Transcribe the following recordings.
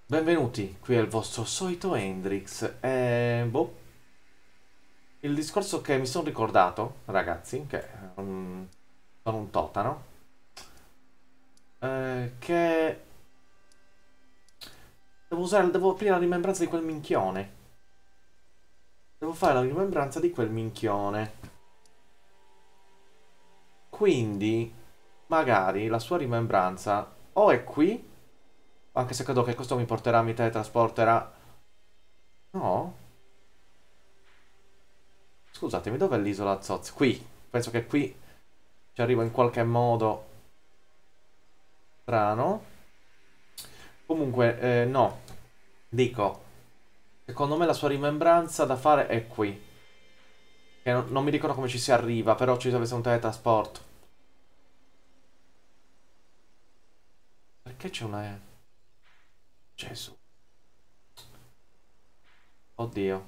Benvenuti, qui è il vostro solito Hendrix. Boh, il discorso che mi sono ricordato, ragazzi, che sono un totano, che devo aprire la rimembranza di quel minchione. Devo fare la rimembranza di quel minchione. Quindi, magari la sua rimembranza o è qui, anche se credo che questo mi teletrasporterà. No? Scusatemi, dov'è l'isola Zoz? Qui. Penso che qui ci arrivo in qualche modo. Strano. Comunque, no. Dico, secondo me la sua rimembranza da fare è qui. Che non mi ricordo come ci si arriva, però ci deve essere un teletrasporto. Perché c'è una... Gesù. Oddio.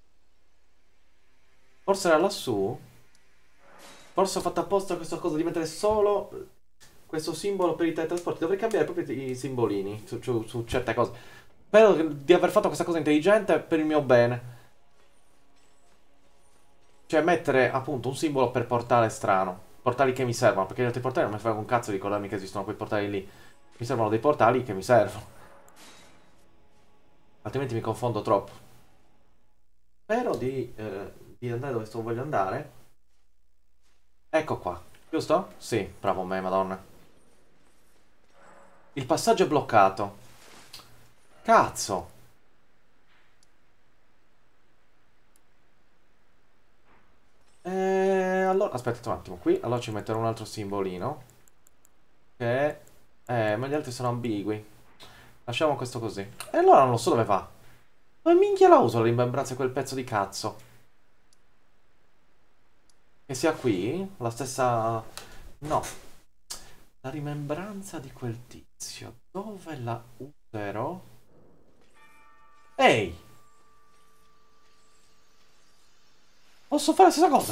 Forse era lassù? Forse ho fatto apposta questa cosa di mettere solo questo simbolo per i teletrasporti. Dovrei cambiare proprio i simbolini su certe cose. Spero di aver fatto questa cosa intelligente per il mio bene. Cioè mettere appunto un simbolo per portale strano. Portali che mi servono, perché gli altri portali non mi frega un cazzo di ricordarmi che esistono quei portali lì. Mi servono dei portali che mi servono. Altrimenti mi confondo troppo. Spero di andare dove voglio andare. Ecco qua. Giusto? Sì, bravo me, madonna. Il passaggio è bloccato. Cazzo. Allora, aspetta un attimo, qui. Allora ci metterò un altro simbolino. Che... ma gli altri sono ambigui. Lasciamo questo così. E allora non lo so dove va. Dove minchia la uso la rimembranza di quel pezzo di cazzo? Che sia qui? La stessa... No. La rimembranza di quel tizio. Dove la userò? Ehi! Posso fare la stessa cosa?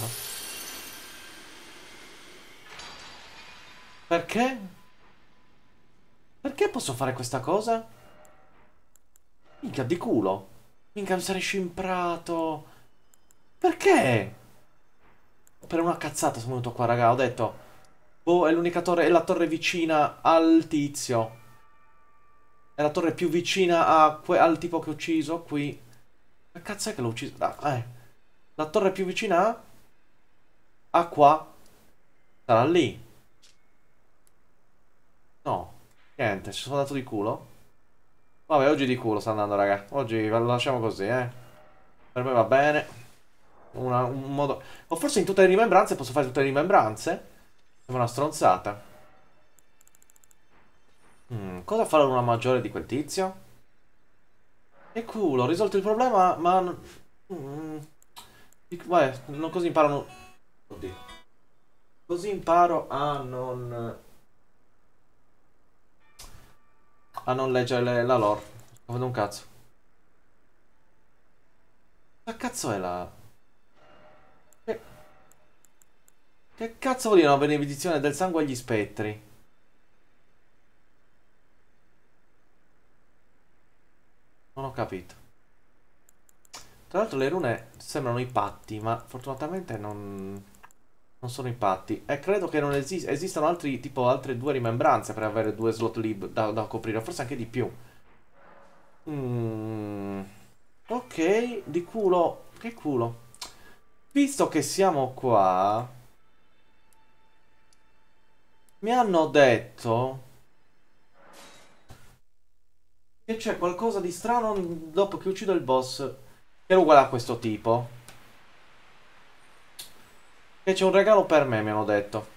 Perché? Perché posso fare questa cosa? Minchia, di culo. Minchia, mi sarei scimprato. Perché? Per una cazzata sono venuto qua, raga. Ho detto... Boh, è l'unica torre... È la torre vicina al tizio. È la torre più vicina al tipo che ho ucciso qui. Che cazzo è che l'ho ucciso? La torre più vicina a qua. Sarà lì. No. Niente, ci sono andato di culo. Vabbè, oggi di culo sta andando, raga. Oggi lo lasciamo così, eh. Per me va bene. Un modo... O forse in tutte le rimembranze posso fare tutte le rimembranze? Sembra una stronzata. Cosa fa la luna maggiore di quel tizio? Che culo, ho risolto il problema, ma... Mm, vabbè, non così imparano... Oddio. Così imparo a non leggere la lore. Sto facendo un cazzo. Che cazzo è la... Che, che cazzo vuol dire una benedizione del sangue agli spettri? Non ho capito. Tra l'altro le rune sembrano i patti, ma fortunatamente non sono i patti. E credo che non esistano altri, tipo altre due rimembranze per avere due slot lib da coprire, forse anche di più. Mm, ok, di culo. Che culo. Visto che siamo qua, mi hanno detto che c'è qualcosa di strano dopo che uccido il boss. Che è uguale a questo tipo. Che c'è un regalo per me, mi hanno detto.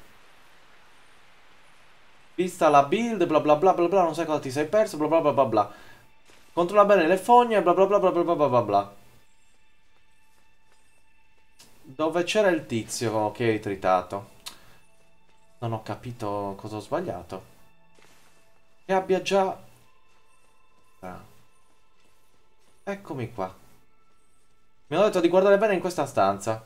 Vista la build, bla bla bla bla bla, non sai cosa ti sei perso, bla bla bla bla bla. Controlla bene le fogne, bla bla bla bla bla bla bla bla bla. Dove c'era il tizio che hai tritato? Non ho capito cosa ho sbagliato. Che abbia già... Ah, eccomi qua. Mi hanno detto di guardare bene in questa stanza.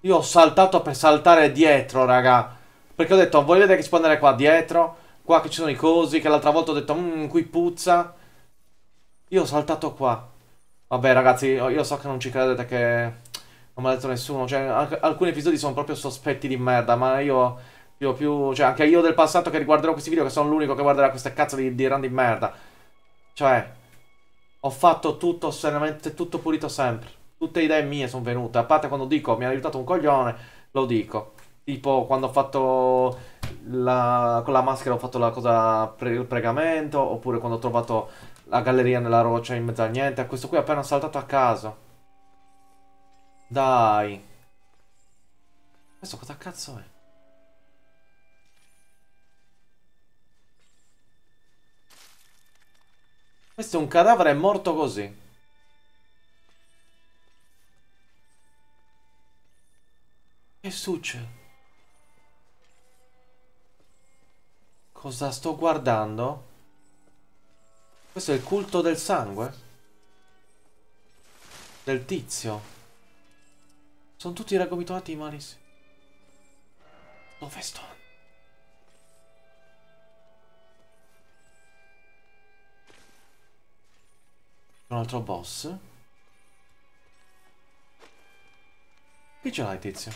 Io ho saltato per saltare dietro, raga. Perché ho detto, voglio vedere che si può andare qua dietro. Qua che ci sono i cosi, che l'altra volta ho detto, qui puzza. Io ho saltato qua. Vabbè, ragazzi, io so che non ci credete che non me l'ha detto nessuno. Cioè, alcuni episodi sono proprio sospetti di merda, ma io più... Cioè, anche io del passato che riguarderò questi video, che sono l'unico che guarderà queste cazzo di run di merda. Cioè, ho fatto tutto serenamente, tutto pulito sempre. Tutte idee mie sono venute. A parte quando dico mi ha aiutato un coglione, lo dico. Tipo quando ho fatto con la maschera ho fatto la cosa il pregamento, oppure quando ho trovato la galleria nella roccia in mezzo a niente. A questo qui ho appena saltato a caso. Dai. Questo cosa cazzo è? Questo è un cadavere morto così. Che succede? Cosa sto guardando? Questo è il culto del sangue? Del tizio? Sono tutti raggomitolati malissimo. Dove sto? Un altro boss? Qui ce l'hai, tizio.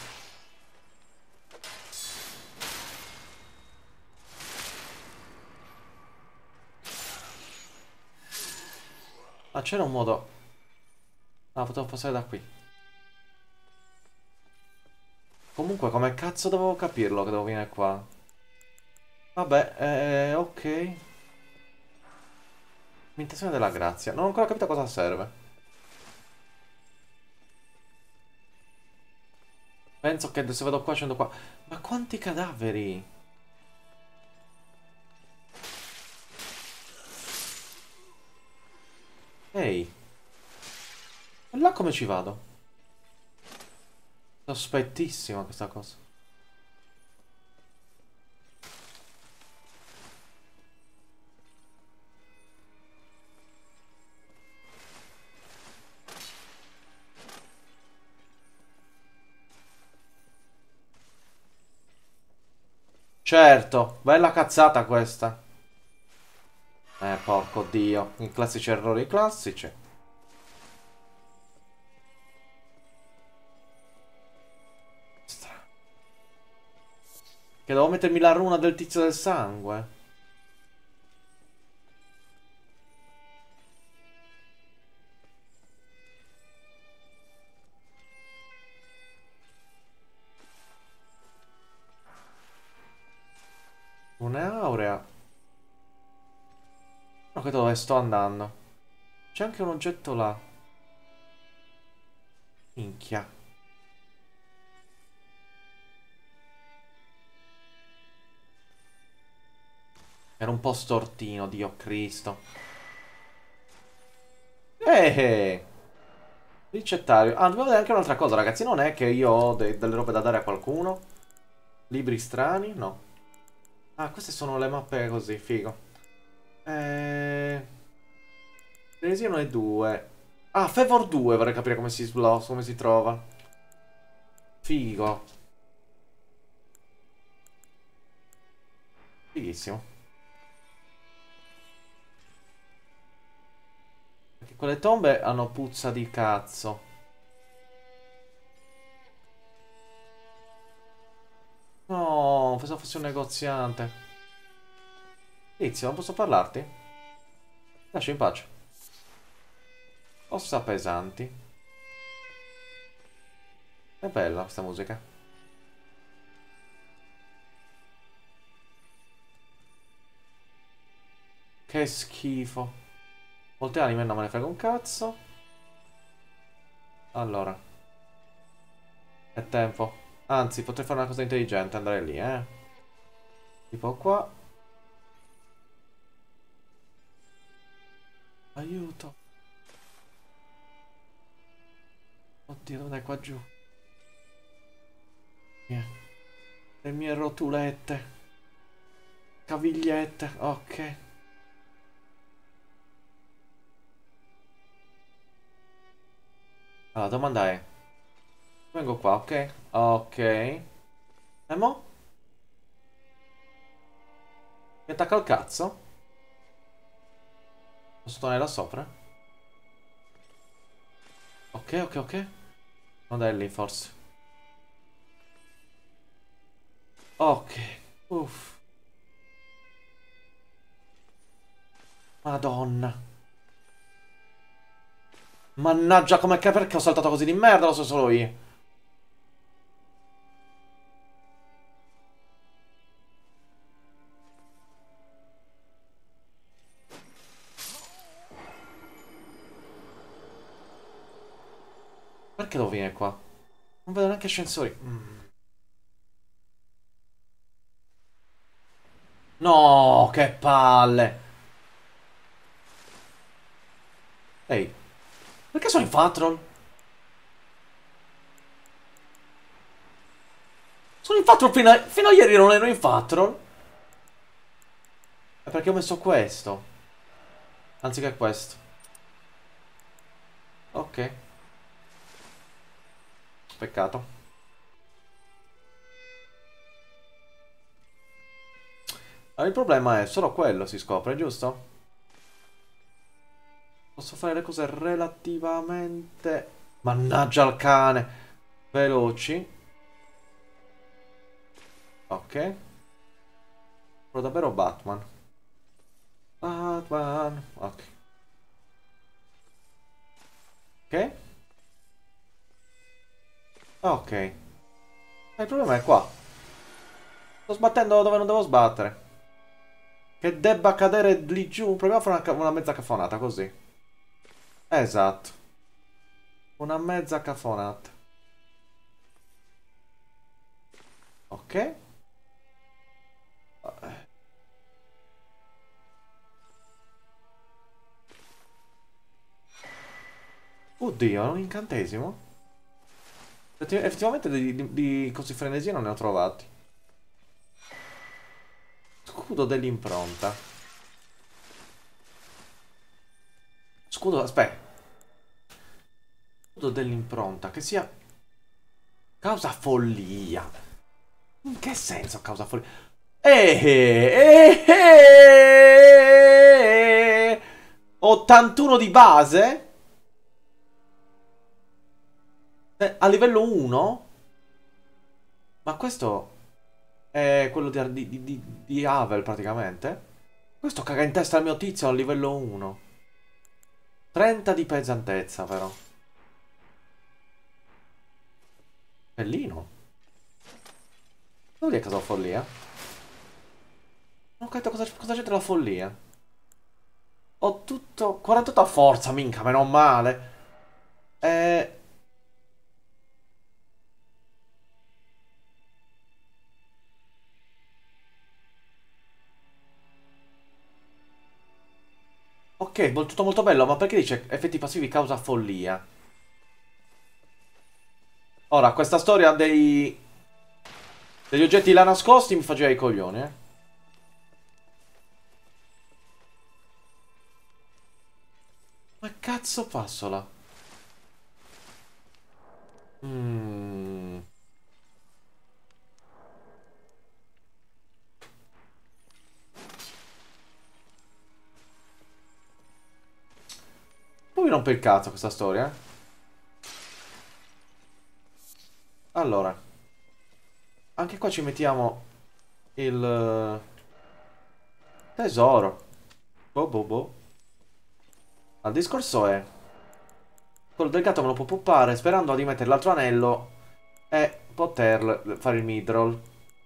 Ah, c'era un modo... Ah, potevo passare da qui. Comunque, come cazzo dovevo capirlo che devo venire qua? Vabbè, ok. Imitazione della grazia. Non ho ancora capito a cosa serve. Penso che se vado qua, scendo qua. Ma quanti cadaveri? Ehi. E là come ci vado? Sospettissima questa cosa. Certo, bella cazzata questa. Porco dio. I classici errori classici. Che devo mettermi la runa del tizio del sangue. Un'aurea. Non credo dove sto andando. C'è anche un oggetto là. Minchia. Era un po' stortino, Dio Cristo. Eh! Ricettario. Ah, dobbiamo vedere anche un'altra cosa, ragazzi. Non è che io ho delle robe da dare a qualcuno? Libri strani? No. Ah, queste sono le mappe così, figo. Eh... Frenesia non è 2. Ah, Favor 2, vorrei capire come si sblocca, come si trova. Figo. Fighissimo. Perché quelle tombe hanno puzza di cazzo. No, pensavo fosse un negoziante. Tizio, non posso parlarti? Lascia in pace. Ossa pesanti. È bella questa musica. Che schifo. Molte anime non me ne frega un cazzo. Allora. È tempo. Anzi, potrei fare una cosa intelligente. Andare lì, eh. Tipo qua. Aiuto. Oddio, dove è qua giù? Le mie rotulette. Cavigliette. Ok. Allora, la domanda è... Vengo qua, ok? Ok. E mo? Mi attacca il cazzo? Posso tornare là sopra? Ok, ok, ok. Non è lì, forse. Ok. Uff. Madonna. Mannaggia, perché ho saltato così di merda? Lo so solo io. Perché devo venire qua? Non vedo neanche ascensori. No, che palle. Ehi, perché sono in Fatron? Sono in Fatron fino a ieri non ero in Fatron. È perché ho messo questo. Anziché questo. Ok. Peccato. Allora, il problema è solo quello, si scopre, giusto? Posso fare le cose relativamente... Mannaggia al cane. Veloci. Ok. Sono davvero Batman. Batman. Ok. Ok. Ok. Il problema è qua. Sto sbattendo dove non devo sbattere. Che debba cadere lì giù. Proviamo a fare una mezza cafonata così. Esatto. Una mezza cafonata. Ok. Oddio, è un incantesimo? Effettivamente di così frenesia non ne ho trovati. Scudo dell'impronta. Scudo, aspetta. Scudo dell'impronta, che sia... Causa follia. In che senso causa follia? Eh, eh, eh, 81 di base? A livello 1? Ma questo è quello di Havel praticamente? Questo caga in testa al mio tizio a livello 1. 30 di pesantezza però. Bellino. Devo dire che cosa follia? Non ho capito cosa c'entra la follia. Ho tutto... 48 a forza, minchia, meno male. Eh... Ok, tutto molto bello, ma perché dice effetti passivi causa follia? Ora, questa storia degli oggetti là nascosti mi fa girare i coglioni, eh. Ma cazzo passo là? Mm. Poi mi rompe il cazzo questa storia, eh. Allora, anche qua ci mettiamo il tesoro. Boh, boh, boh. Il discorso è... Quello del gatto me lo può puppare sperando di mettere l'altro anello e poter fare il midroll.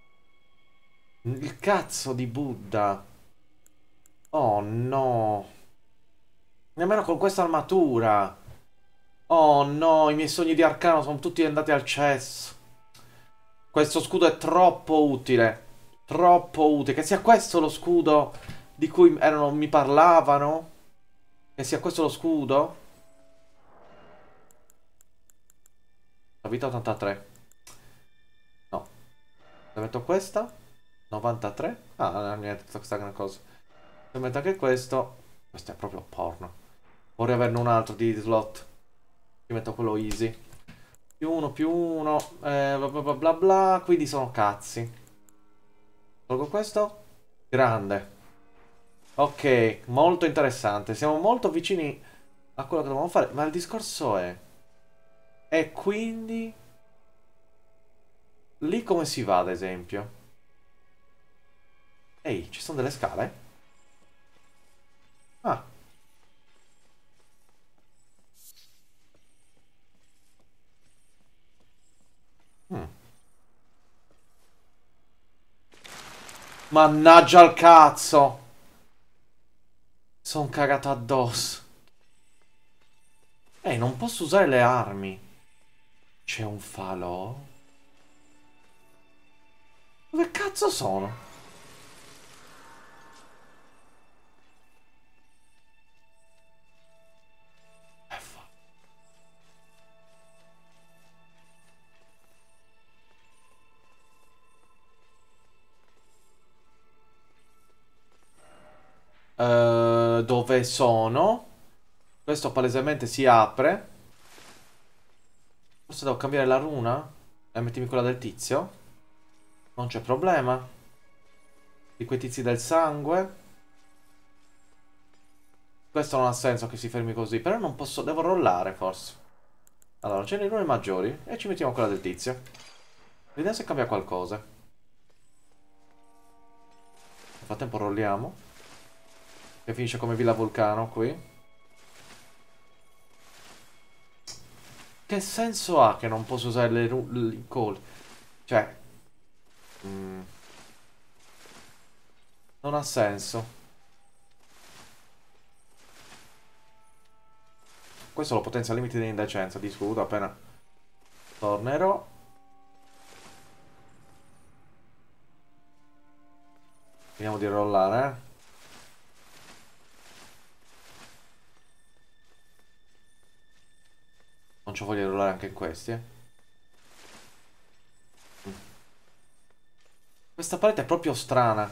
Il cazzo di Buddha. Oh no. Nemmeno con questa armatura. Oh no, i miei sogni di arcano sono tutti andati al cesso. Questo scudo è troppo utile. Troppo utile. Che sia questo lo scudo di cui mi parlavano. Che sia questo lo scudo. La vita 83. No. Se metto questa. 93. Ah, niente, questa è una cosa. Se metto anche questo. Questo è proprio porno. Vorrei averne un altro di slot. Ci metto quello easy. più uno, bla bla bla bla bla, quindi sono cazzi. Tolgo questo? Grande. Ok, molto interessante. Siamo molto vicini a quello che dobbiamo fare. Ma il discorso è... E quindi... Lì come si va, ad esempio? Ehi, ci sono delle scale? Ah. Hmm. Mannaggia al cazzo! Sono cagato addosso. Ehi, non posso usare le armi. C'è un falò? Dove cazzo sono? Eh, fa- dove sono? Questo palesemente si apre. Forse devo cambiare la runa? E mettimi quella del tizio? Non c'è problema. Di quei tizi del sangue. Questo non ha senso che si fermi così. Però non posso... Devo rollare, forse. Allora, c'è le rune maggiori. E ci mettiamo quella del tizio. Vediamo se cambia qualcosa. Nel frattempo rolliamo. Che finisce come Villa Vulcano qui. Che senso ha che non posso usare i call? Cioè... mm, non ha senso. Questo lo potenzia al limite di indecenza. Di scudo appena tornerò. Vediamo di rollare, eh. Non ci voglio rollare anche in questi, eh. Mm. Questa parete è proprio strana.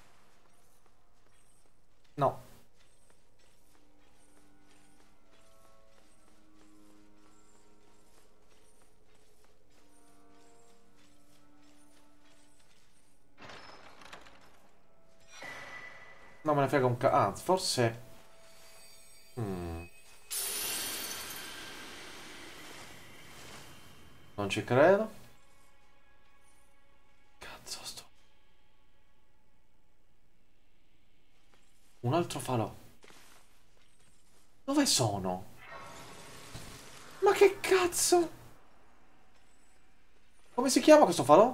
No. Non me ne frega un Ah, forse... Mm, non ci credo. Cazzo sto... Un altro falò. Dove sono? Ma che cazzo? Come si chiama questo falò?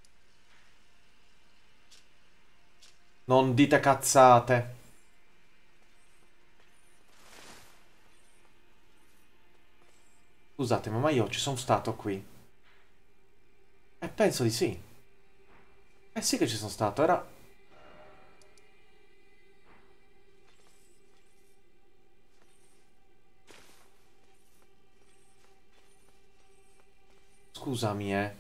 Non dite cazzate. Scusatemi, ma io ci sono stato qui. Penso di sì. Eh sì che ci sono stato, era... Scusami, eh.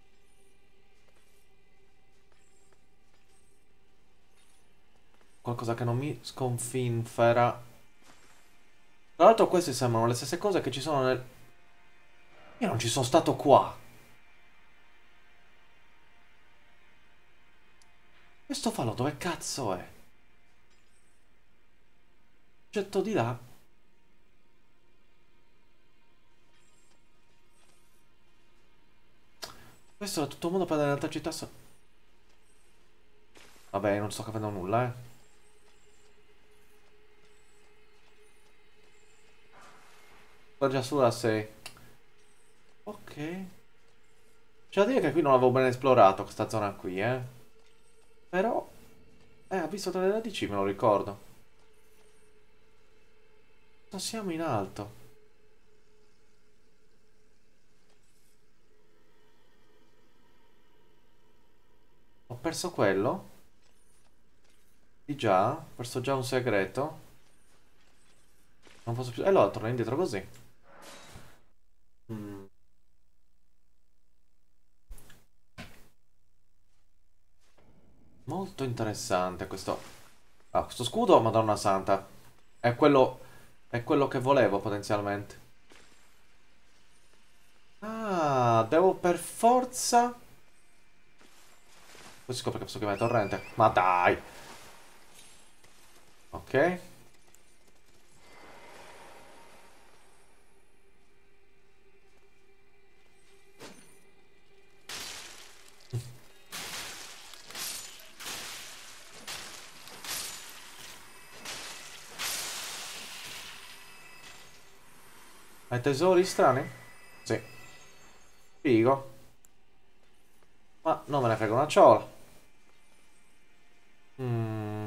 Qualcosa che non mi sconfinfera. Tra l'altro queste sembrano le stesse cose che ci sono nel... Io non ci sono stato qua. Questo falò dove cazzo è? Getto di là. Questo è tutto il mondo per andare in altra città. Vabbè, non sto capendo nulla, eh. Sto già sulla 6. Ok. C'è da dire che qui non avevo ben esplorato questa zona qui, eh. Però... ha visto tra le radici, me lo ricordo. Non siamo in alto. Ho perso quello? Di già? Ho perso già un segreto? Non posso più... allora torno indietro così. Mm. Molto interessante questo... Ah, questo scudo, Madonna Santa. È quello... È quello che volevo potenzialmente. devo per forza... Poi si scopre che posso chiamare torrente. Ma dai! Ok. Hai tesori strani? Sì. Figo. Ma non me ne frega una ciola. Mm.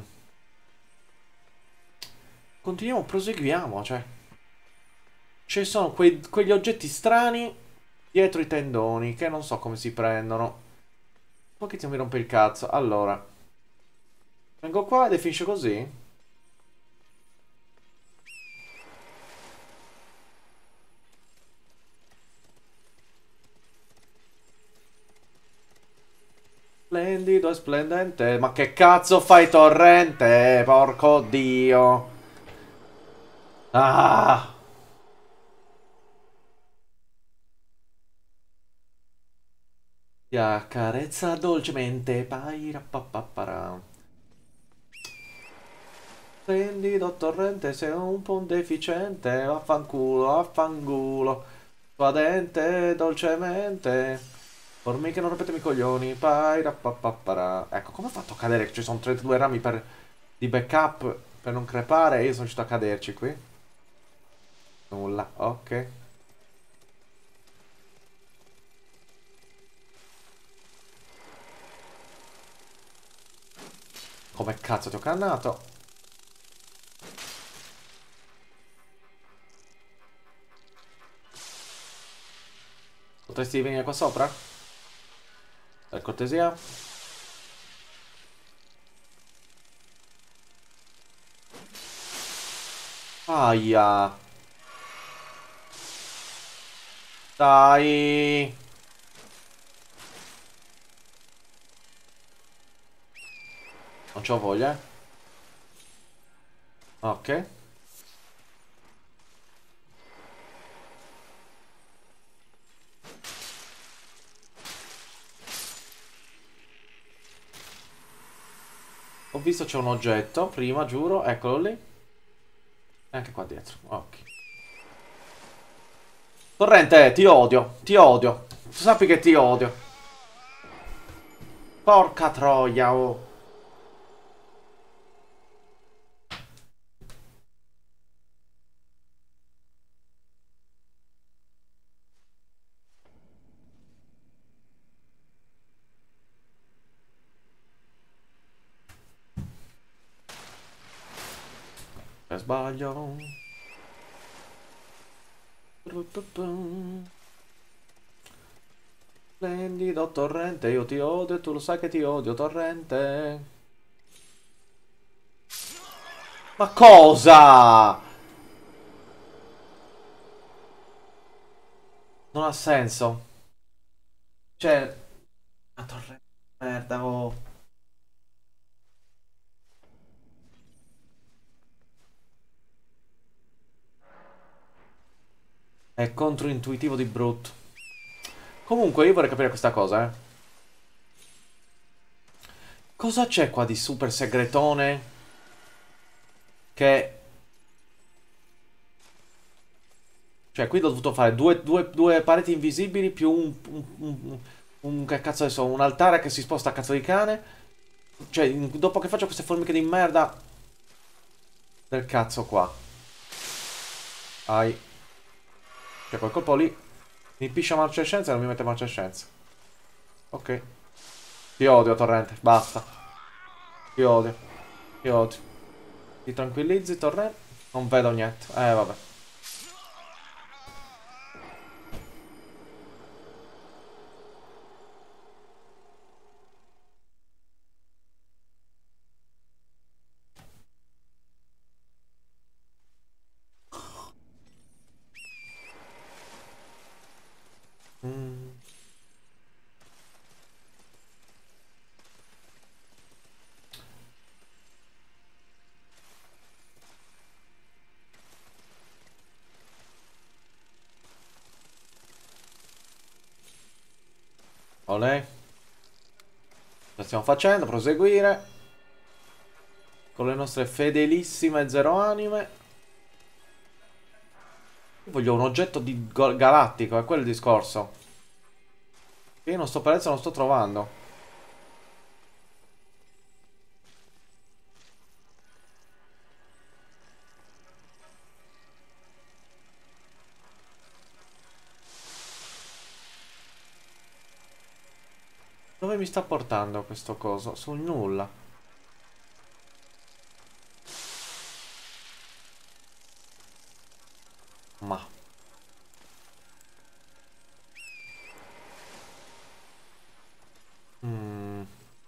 Continuiamo, proseguiamo, cioè. Ci sono quegli oggetti strani dietro i tendoni che non so come si prendono. Un pochettino mi rompe il cazzo. Allora. Vengo qua e finisce così? Splendido e splendente. Ma che cazzo fai torrente? Porco Dio. Ah. Ti accarezza dolcemente. Paira papapara. Splendido torrente, sei un po' un deficiente. Vaffanculo, vaffanculo. Tua dente dolcemente. Formiche non rompetemi i coglioni. Paira papapara. Ecco, come ho fatto a cadere? Ci sono 32 rami di backup per non crepare e io sono riuscito a caderci qui. Nulla, ok. Come cazzo ti ho cannato? Potresti venire qua sopra? Per cortesia? Aia. Dai. Non c'ho voglia, eh. Ok. Ho visto c'è un oggetto, prima, giuro, eccolo lì. E anche qua dietro, ok. Torrente, ti odio, ti odio. Sappi che ti odio. Porca troia, oh. Che sbaglio. Splendido torrente, io ti odio e tu lo sai che ti odio, torrente. Ma cosa? Non ha senso. Cioè... Ma torrente, merda, oh. È controintuitivo di brutto. Comunque, io vorrei capire questa cosa, eh. Cosa c'è qua di super segretone? Che... Cioè, qui ho dovuto fare due pareti invisibili più che cazzo adesso, un altare che si sposta a cazzo di cane. Cioè, dopo che faccio queste formiche di merda... Del cazzo qua. Ai. Cioè, quel colpo lì mi piscia marcescenza e non mi mette marcescenza. Ok. Ti odio, torrente. Basta. Ti odio. Ti odio. Ti tranquillizzi, torrente? Non vedo niente. Vabbè. Mm. Olè. La stiamo facendo, proseguire. Con le nostre fedelissime zero anime. Io voglio un oggetto di galattico, è quello il discorso. Che io non sto per adesso, non sto trovando. Dove mi sta portando questo coso? Sul nulla. Ma. Mm.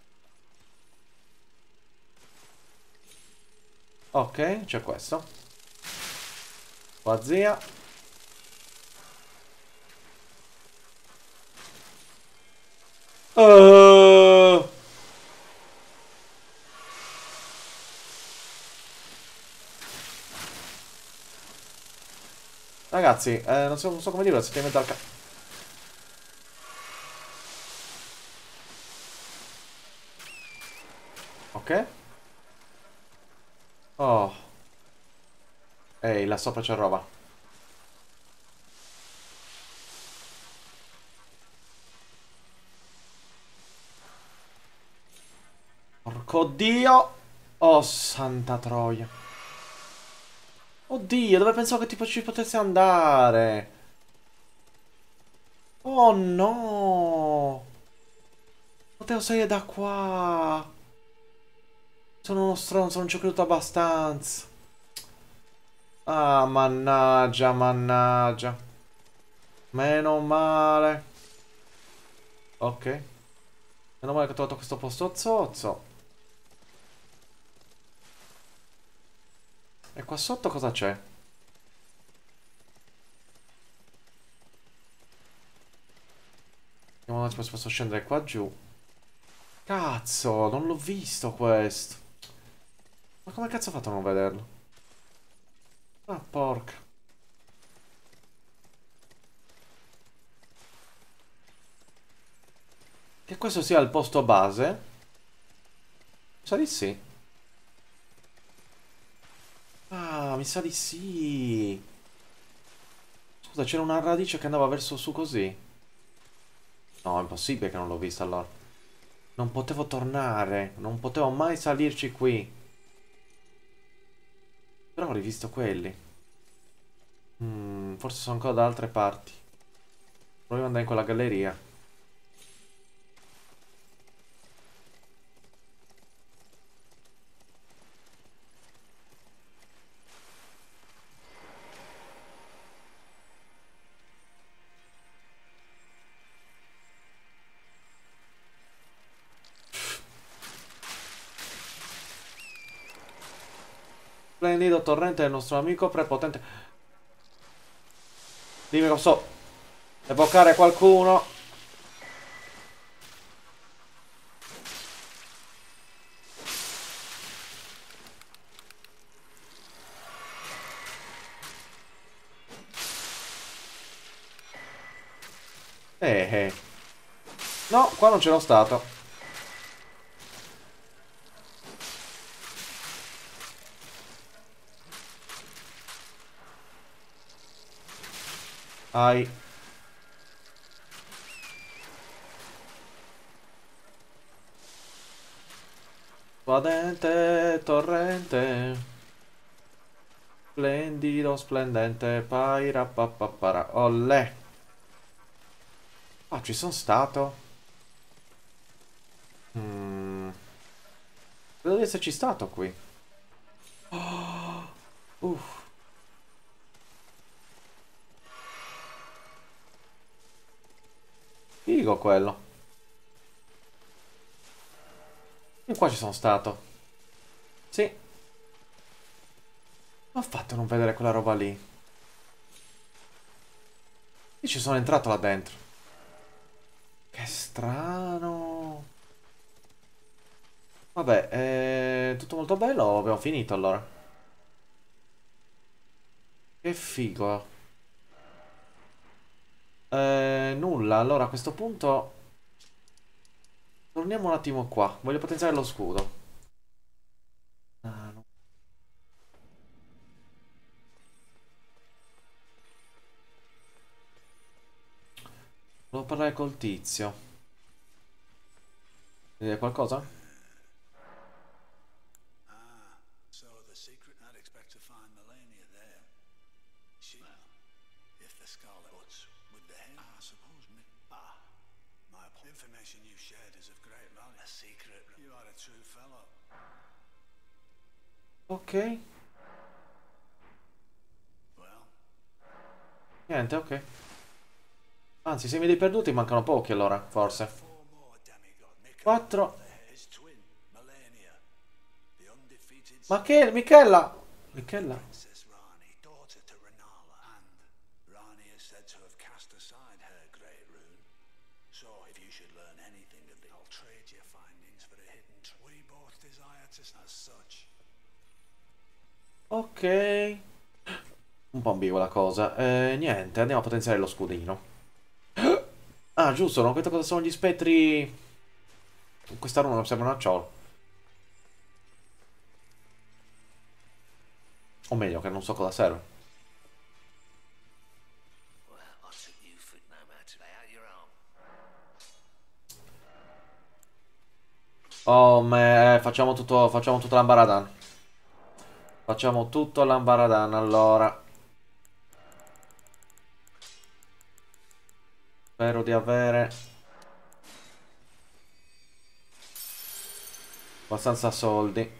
Ok, c'è questo. Qua zia. Uh. Ragazzi, non so come dirlo, siete in mezzo al Ok. Oh. Ehi, là sopra c'è roba. Porco Dio. Oh, santa troia. Oddio, dove pensavo che tipo ci potessi andare? Oh no. Potevo salire da qua. Sono uno stronzo, non ci ho creduto abbastanza. Ah, mannaggia, mannaggia. Meno male. Ok. Meno male che ho trovato questo posto zozzo. E qua sotto cosa c'è? Vediamo un attimo se posso scendere qua giù. Cazzo, non l'ho visto questo. Ma come cazzo ho fatto a non vederlo? Ah, porca. Che questo sia il posto base? Mi sa di sì. Ah, mi sa di sì. Scusa, c'era una radice che andava verso su così. No, è impossibile che non l'ho vista allora. Non potevo tornare. Non potevo mai salirci qui. Però ho rivisto quelli. Forse sono ancora da altre parti. Proviamo ad andare in quella galleria. Splendido torrente del nostro amico prepotente. Dimmi che posso evocare qualcuno. Eh. No, qua non c'ero stato. Ai. Splendente torrente. Splendido, splendente. Paira papapara. Ollè. Ah, ci sono stato. Credo di esserci stato qui. Uff. Figo quello. Io qua ci sono stato. Sì. Come ho fatto a non vedere quella roba lì? Io ci sono entrato là dentro. Che strano. Vabbè, tutto molto bello. Abbiamo finito allora. Che figo. Nulla. Allora a questo punto Torniamo un attimo qua. Voglio potenziare lo scudo. Ah, no. Devo parlare col tizio. Vedi qualcosa? Ok. Niente, ok. Anzi, se mi dei perduti mancano pochi allora, forse. 4. Ma che? Michela! Michela? Ok. Un po' ambigua la cosa. Niente, andiamo a potenziare lo scudino. Ah, giusto, non ho capito cosa sono gli spettri. Questa non sembra una ciò. O meglio, che non so cosa serve. Oh, facciamo tutto l'ambaradan. Facciamo tutto l'ambaradan, allora. Spero di avere abbastanza soldi.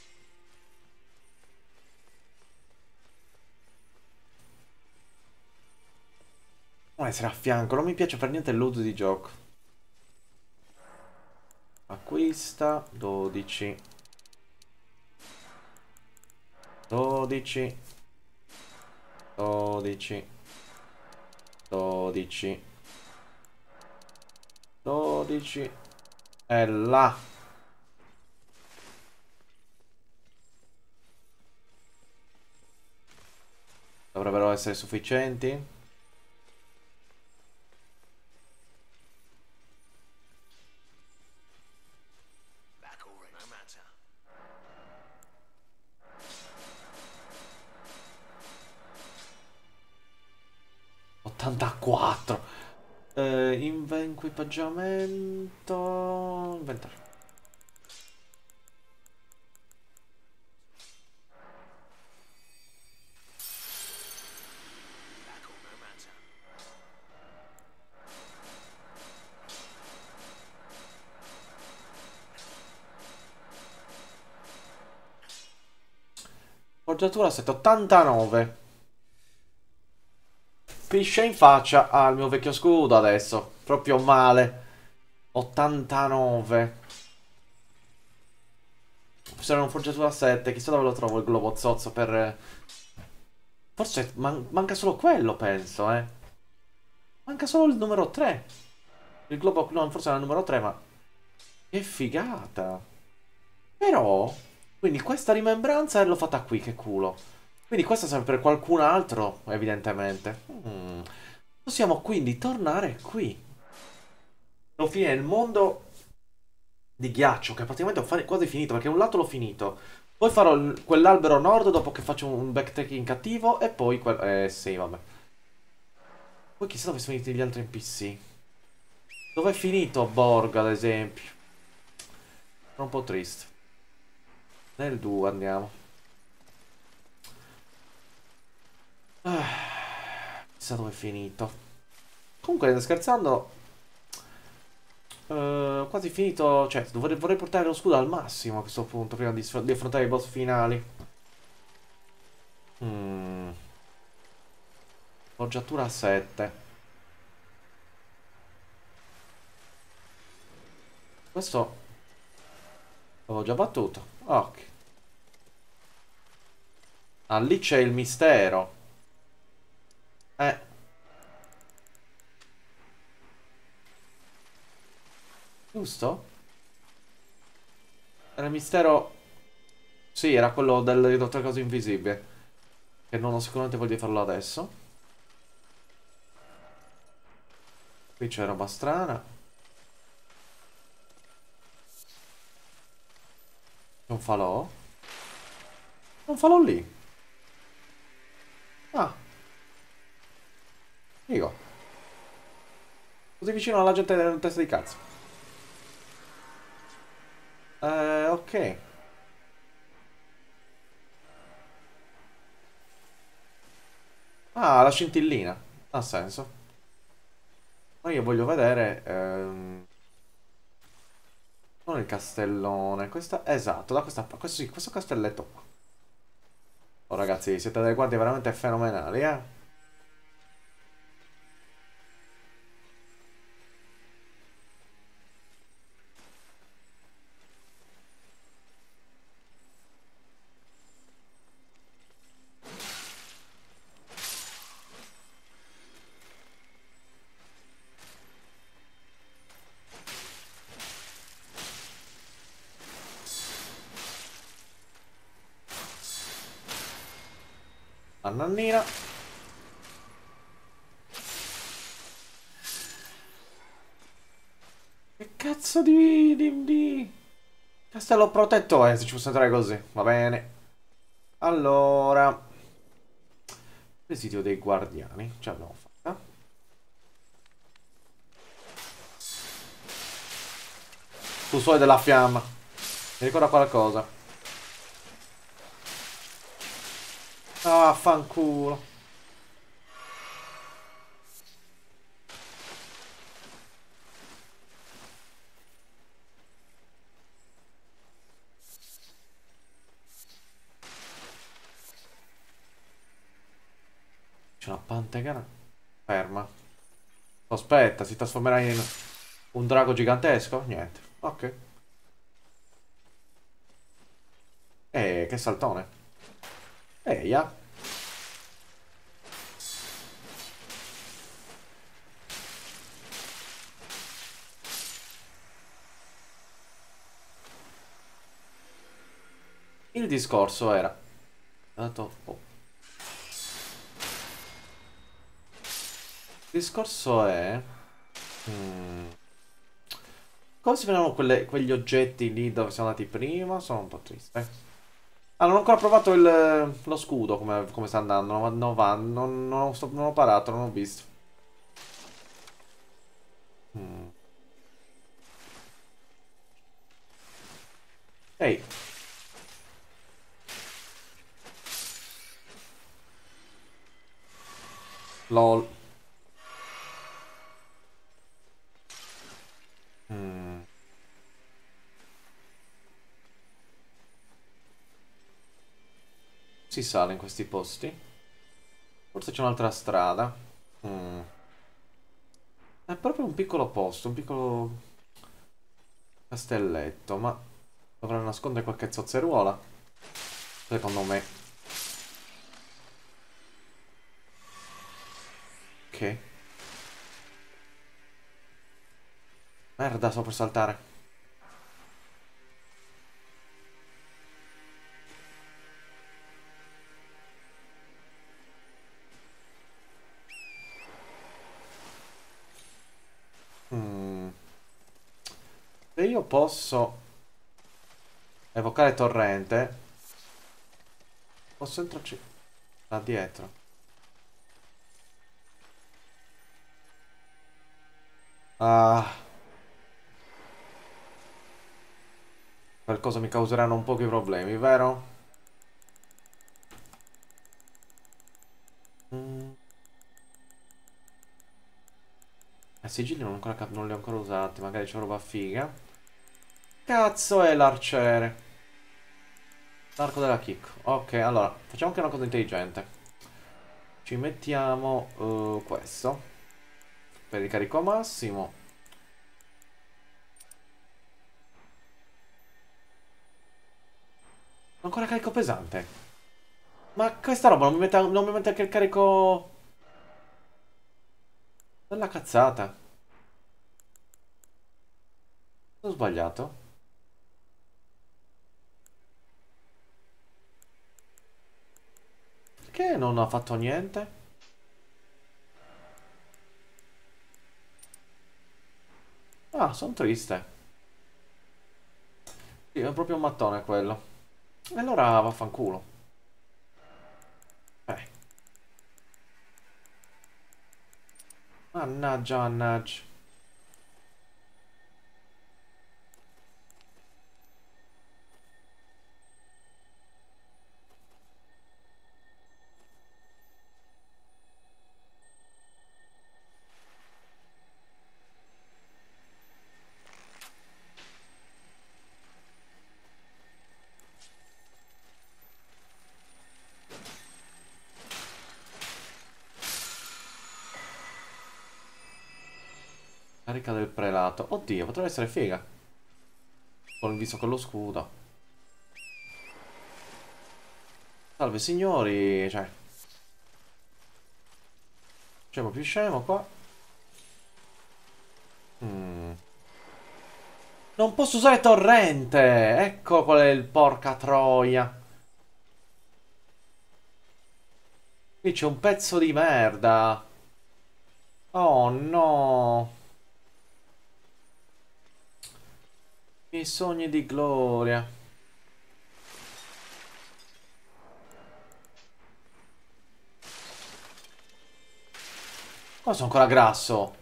Non essere a fianco, non mi piace per niente il loot di gioco. Acquista 12. 12. 12. 12. 12. E là. Dovrebbero essere sufficienti. Equipaggiamento. Inventario. Forgiatura 789. Pisce in faccia al mio vecchio scudo adesso. Proprio male. 89. Se non forgiatura 7, chissà dove lo trovo il globo zozzo per... Forse manca solo quello, penso, eh. Manca solo il numero 3. Il globo... No, forse era il numero 3, ma... Che figata. Però... Quindi questa rimembranza l'ho fatta qui, che culo. Quindi questa serve per qualcun altro, evidentemente. Possiamo quindi tornare qui. Alla fine il mondo di ghiaccio, che praticamente ho quasi finito, perché un lato l'ho finito. Poi farò quell'albero nord dopo che faccio un backtracking cattivo e poi sì, vabbè. Poi chissà dove sono finiti gli altri NPC. Dove è finito Borg, ad esempio? Sono un po' triste. Nel 2 andiamo. Chissà dove è finito. Comunque, scherzando... quasi finito. Cioè, vorrei portare lo scudo al massimo a questo punto, prima di affrontare i boss finali. Forgiatura 7. Questo l'avevo già battuto. Ok. Ah, lì c'è il mistero. Eh. Giusto? Era il mistero... Sì, era quello del dottore Coso Invisibile. Che non ho sicuramente voglia di farlo adesso. Qui c'è roba strana. falò? Un falò lì. Ah, figo. Così vicino alla gente nel testa di cazzo. Ok. Ah, la scintillina. Ha senso. Ma io voglio vedere... non il castellone. Questa... Esatto, da questa... Questo, sì, questo castelletto qua. Oh ragazzi, siete delle guardie veramente fenomenali, eh? La nannina. Che cazzo di... Castello protetto è, se ci posso entrare così. Va bene. Allora... Presidio dei guardiani. Ce l'abbiamo fatta. Tu suoi della fiamma. Mi ricorda qualcosa. Ah, fanculo. C'è una pantegana. Ferma. Aspetta, si trasformerà in un drago gigantesco? Niente. Ok. Che saltone. Ya. Il discorso era... oh. Il discorso è... Come si vedono quegli oggetti lì dove siamo andati prima? Sono un po' triste. Ah, non ho ancora provato lo scudo come sta andando. Non va, non ho parato, non ho visto. Mm. Ehi. LOL. Mm. Si sale in questi posti. Forse c'è un'altra strada. Mm. È proprio un piccolo posto, un piccolo castelletto, ma dovrà nascondere qualche zozzeruola. Secondo me. Che? Merda, sto per saltare. Mm. Se io posso evocare torrente, posso entrarci da dietro. Ah, qualcosa mi causeranno un pochi problemi, vero? Mm. I sigilli non li ho ancora usati, magari c'è roba figa. Cazzo è l'arciere? L'arco della kick. Ok, allora, facciamo anche una cosa intelligente. Ci mettiamo questo. Per il carico massimo. Ancora carico pesante. Ma questa roba non mi mette anche il carico... Della cazzata. Ho sbagliato. Perché non ha fatto niente? Ah, sono triste. Sì, è proprio un mattone quello. E allora vaffanculo. Eh. Mannaggia, mannaggia. Carica del prelato. Oddio, potrebbe essere figa. Con il viso con lo scudo. Salve signori. Cioè, scemo più scemo qua. Mm. Non posso usare torrente. Ecco qual è il porca troia. Qui c'è un pezzo di merda. Oh no. I sogni di gloria. Cosa sono ancora grasso?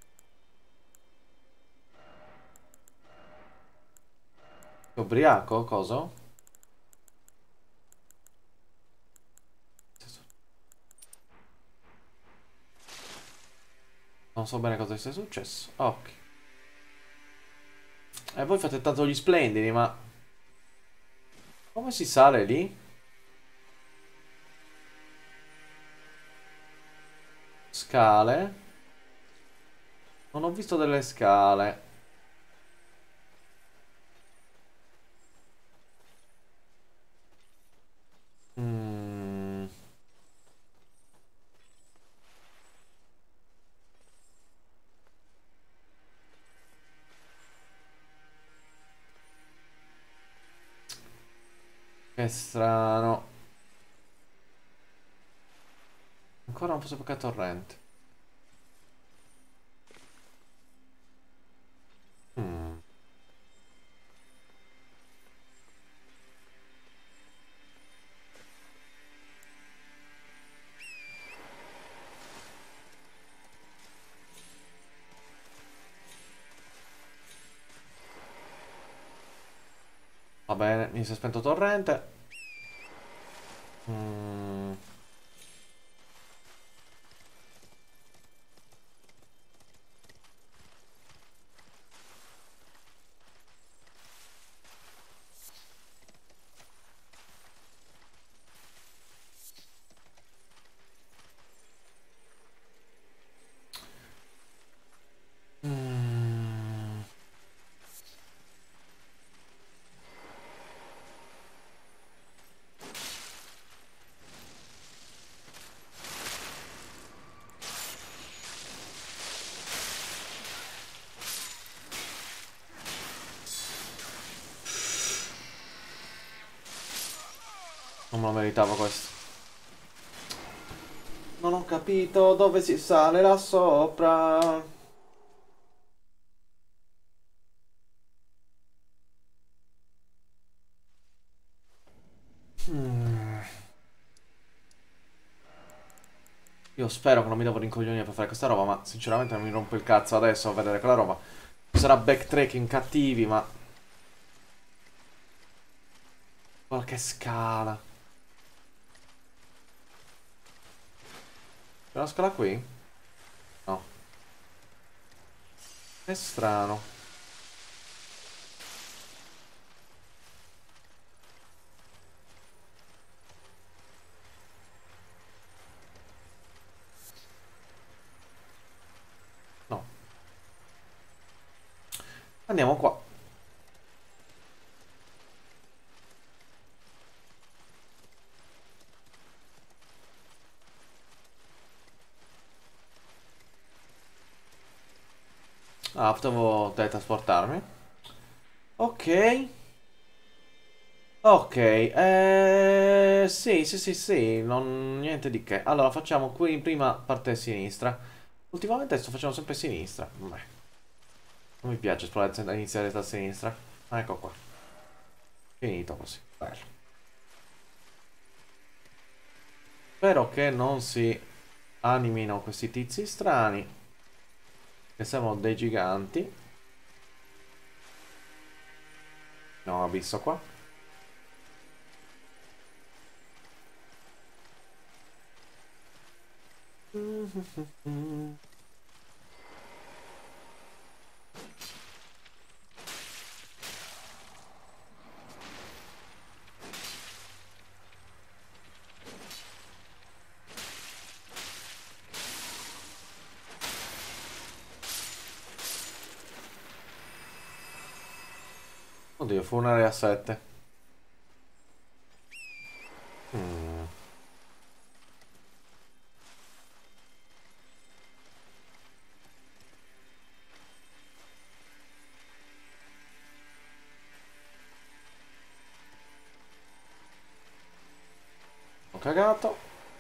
Ubriaco? Cosa? Non so bene cosa sia successo. Ok. E voi fate tanto gli splendidi, ma... Come si sale lì? Scale? Non ho visto delle scale. Mm. Che strano. Ancora non posso toccare torrente. Mm. Va bene, mi si è spento torrente. Mm. Mm. Non me lo meritavo questo. Non ho capito dove si sale là sopra. Mm. Io spero che non mi devo rincoglionire per fare questa roba, ma sinceramente non mi rompo il cazzo adesso a vedere quella roba. Sarà backtracking cattivi, ma... Qualche scala. C'è una scala qui? No. È strano. No. Andiamo qua. Ah, potevo teletrasportarmi. Ok. Ok, sì, sì, sì, sì, niente di che. Allora, facciamo qui prima parte sinistra. Ultimamente sto facendo sempre sinistra. Beh, non mi piace esplorare iniziare da sinistra. Ah, ecco qua. Finito così. Bello. Spero che non si animino questi tizi strani. Che sembrano dei giganti. No, abisso qua. Oddio, fu un'area 7. Mm, ho cagato.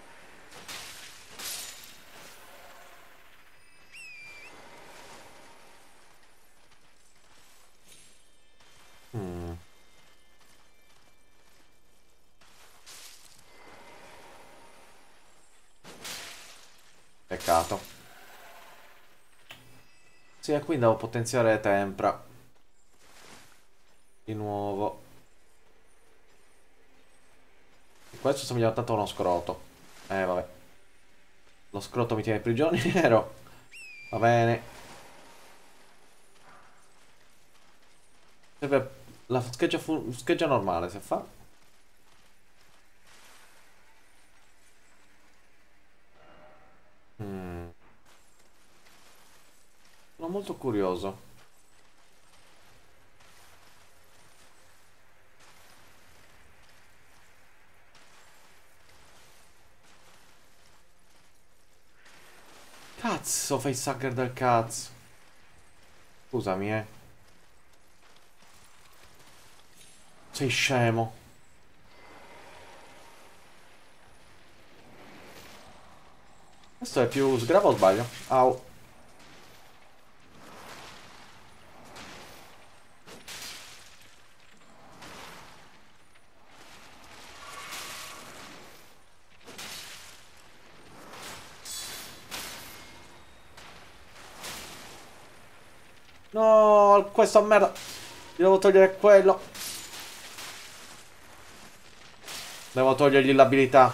Mm, peccato. Sì, e quindi devo potenziare Tempra. Di nuovo. Questo somiglia tanto a uno scroto. Vabbè. Lo scroto mi tiene prigioniero. Va bene. Serve la scheggia, scheggia normale, se fa. Mm, sono molto curioso. Cazzo, facehugger del cazzo. Scusami, eh. Sei scemo. Questo è più sgravo o sbaglio? Au. No, questo merda. Devo togliere quello. Devo togliergli l'abilità.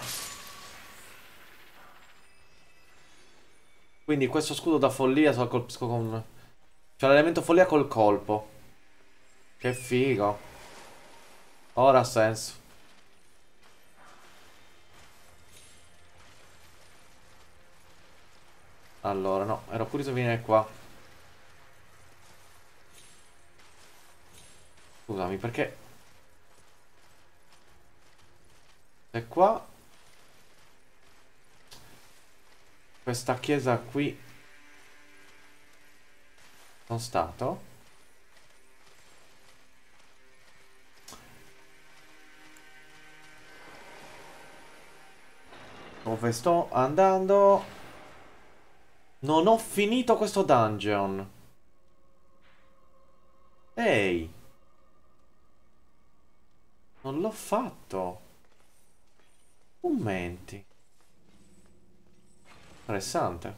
Quindi questo scudo da follia se lo colpisco con... C'è l'elemento follia col colpo. Che figo. Ora ha senso. Allora, no, ero curioso di venire qua. Scusami, perché... Se qua... Questa chiesa qui... Sono stato? Dove sto andando? Non ho finito questo dungeon. Ehi, non l'ho fatto. Commenti. Interessante.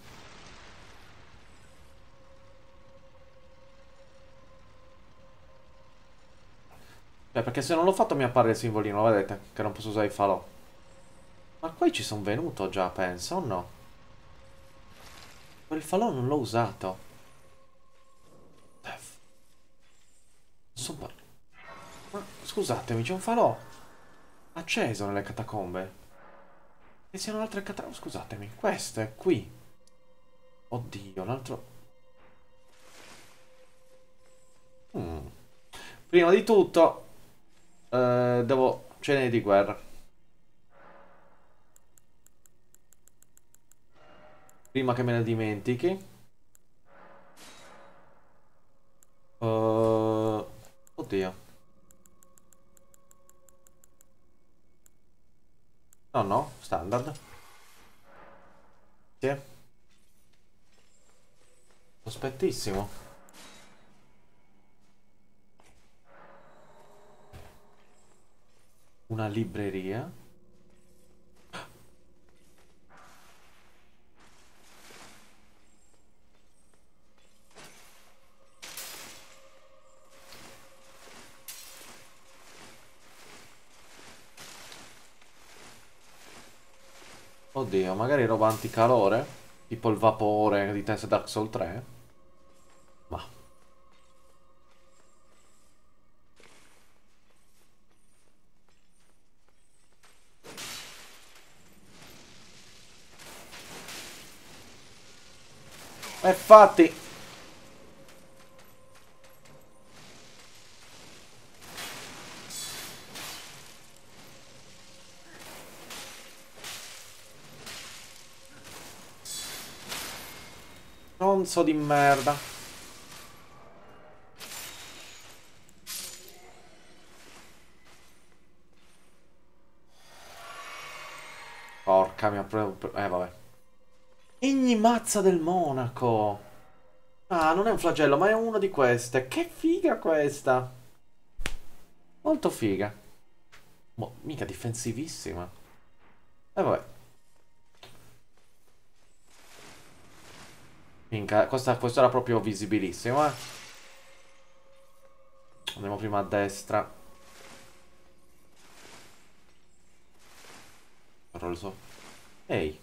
Perché se non l'ho fatto mi appare il simbolino, vedete? Che non posso usare il falò. Ma qui ci sono venuto già, penso, o no? Quel falò non l'ho usato. Insomma... Ma scusatemi, c'è un falò acceso nelle catacombe. E siano altre catacombe... Scusatemi, questo è qui. Oddio, l'altro... Mm. Prima di tutto, devo... Cene di guerra. Prima che me ne dimentichi. Oddio. No, no, standard. Sì. Sospettissimo. Una libreria. Oddio, magari roba anticalore? Tipo il vapore di Test Dark Souls 3? Ma... Infatti... Stronzo di merda. Porca mia... vabbè. Ignimazza del Monaco. Ah, non è un flagello, ma è una di queste. Che figa questa. Molto figa. Boh, mica difensivissima. E vabbè. Minchia, questo era proprio visibilissimo, eh. Andiamo prima a destra. Però lo so. Ehi.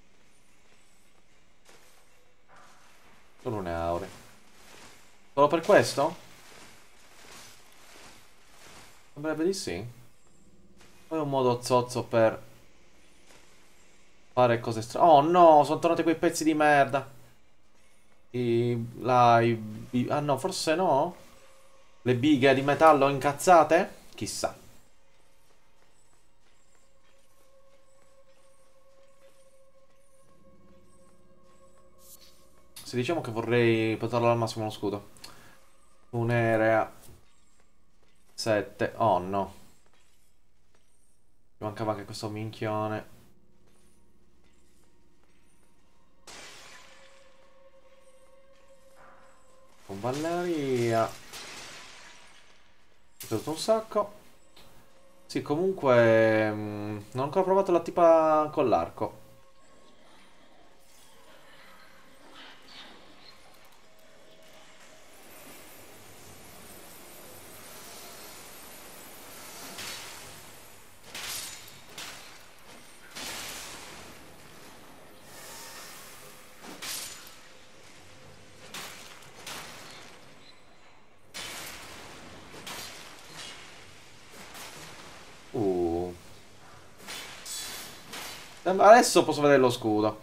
Solo un aure. Solo per questo? Sembrerebbe di sì. Poi è un modo zozzo per fare cose strane. Oh no, sono tornati quei pezzi di merda. Ah no, forse no? Le bighe di metallo incazzate? Chissà. Se diciamo che vorrei portarlo al massimo uno scudo. Un'area 7. Oh no. Mi mancava anche questo minchione. Con Valleria. Ho preso un sacco. Sì, comunque... non ho ancora provato la tipa con l'arco. Uh. Adesso posso vedere lo scudo.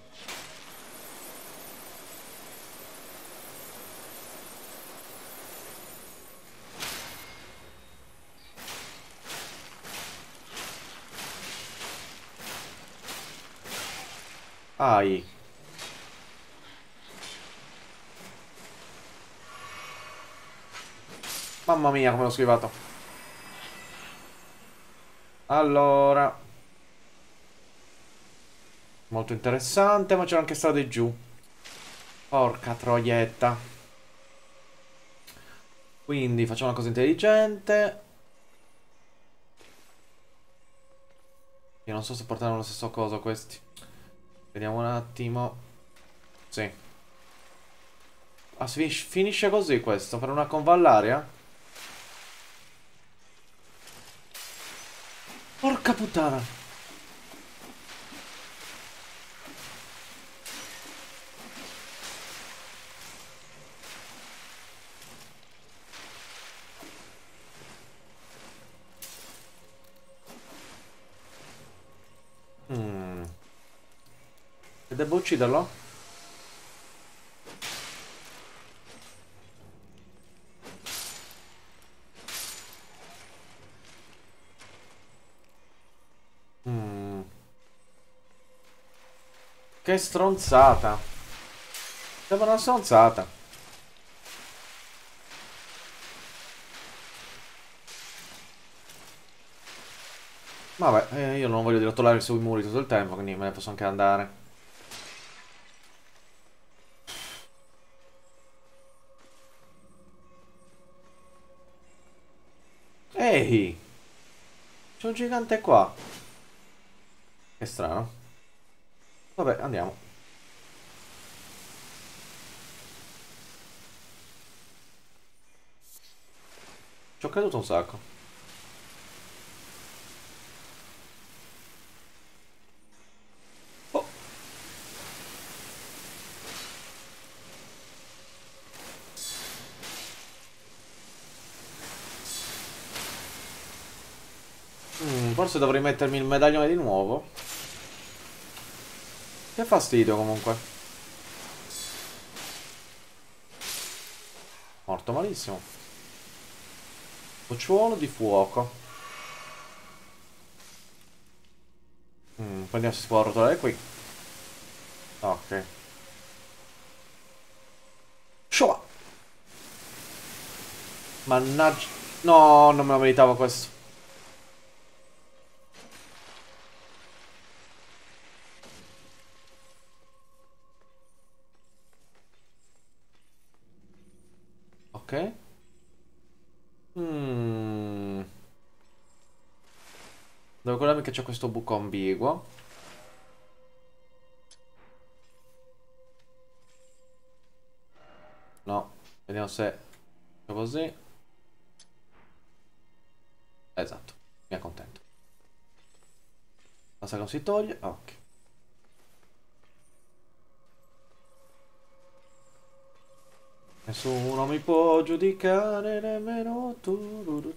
Ai. Mamma mia, come l'ho schivato. Allora. Molto interessante, ma c'era anche strade giù. Porca troietta. Quindi facciamo una cosa intelligente. Io non so se portano lo stesso coso questi. Vediamo un attimo. Sì. Ah, finisce così questo, per una convallaria? Porca puttana. E devo ucciderlo? Mm. Che stronzata. Sembra una stronzata. Vabbè, io non voglio rotolare sui muri tutto il tempo, quindi me ne posso anche andare. Ehi! C'è un gigante qua. Che strano. Vabbè, andiamo. Ci ho creduto un sacco. Forse dovrei mettermi il medaglione di nuovo. Che fastidio comunque. Morto malissimo. Bocciuolo di fuoco. Vediamo se si può arrotolare qui. Ok. Showa! Mannaggia. No, non me lo meritavo questo. Ok. Devo ricordarmi che c'è questo buco ambiguo. No. Vediamo se è così. Esatto. Mi accontento. Basta che non si toglie. Ok. Nessuno mi può giudicare nemmeno tu.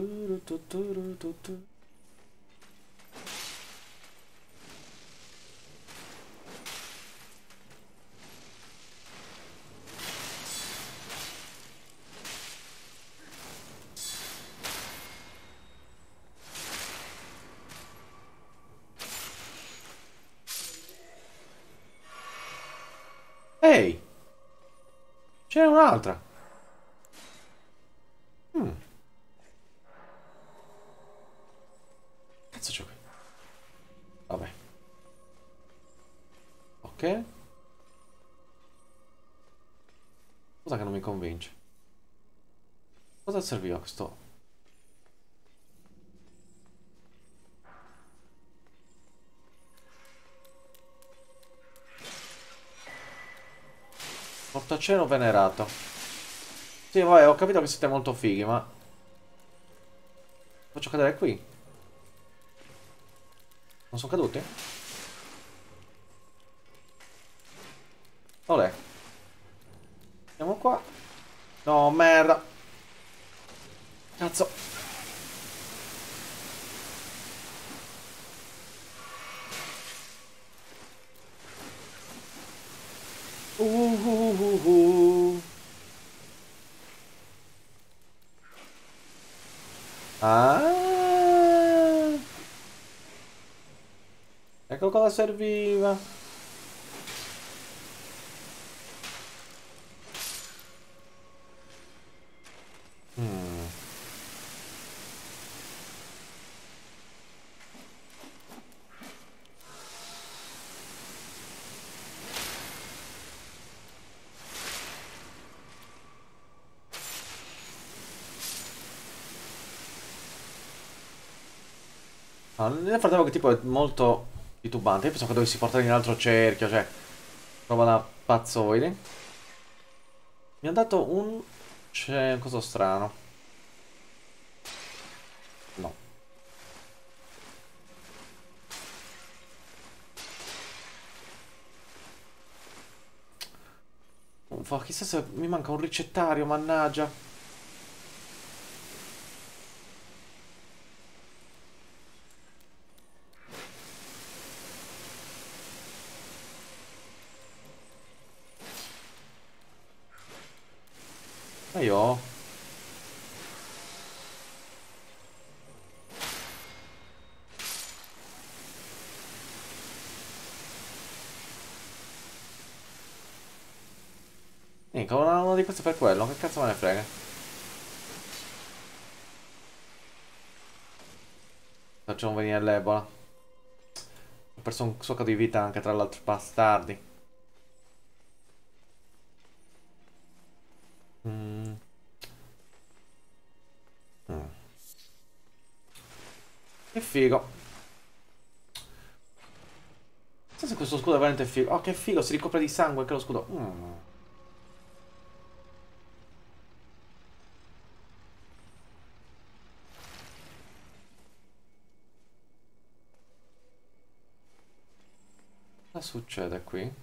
Ehi! C'è un'altra. Cazzo c'è qui? Vabbè. Ok. Cosa che non mi convince? Cosa serviva questo? Portacielo venerato. Sì, vabbè, ho capito che siete molto fighi, ma... Faccio cadere qui? Non sono caduti? Olè. Andiamo qua. No, merda. Cazzo. Uh, uh, uh, uh. Ah. Ecco cosa serviva. No, nel frattempo che tipo è molto titubante. Io pensavo che dovessi portare in un altro cerchio, cioè... Roba da pazzoidi. Mi ha dato un... C'è un coso strano. No. Uffa, chissà se mi manca un ricettario, mannaggia. Ma io... Niente, uno di questi per quello, che cazzo me ne frega. Facciamo venire l'Ebola. Ho perso un sacco di vita anche tra l'altro, bastardi. Mm. Mm. Che figo. Non so se questo scudo è veramente figo. Oh, che figo, si ricopre di sangue anche lo scudo. Cosa succede qui?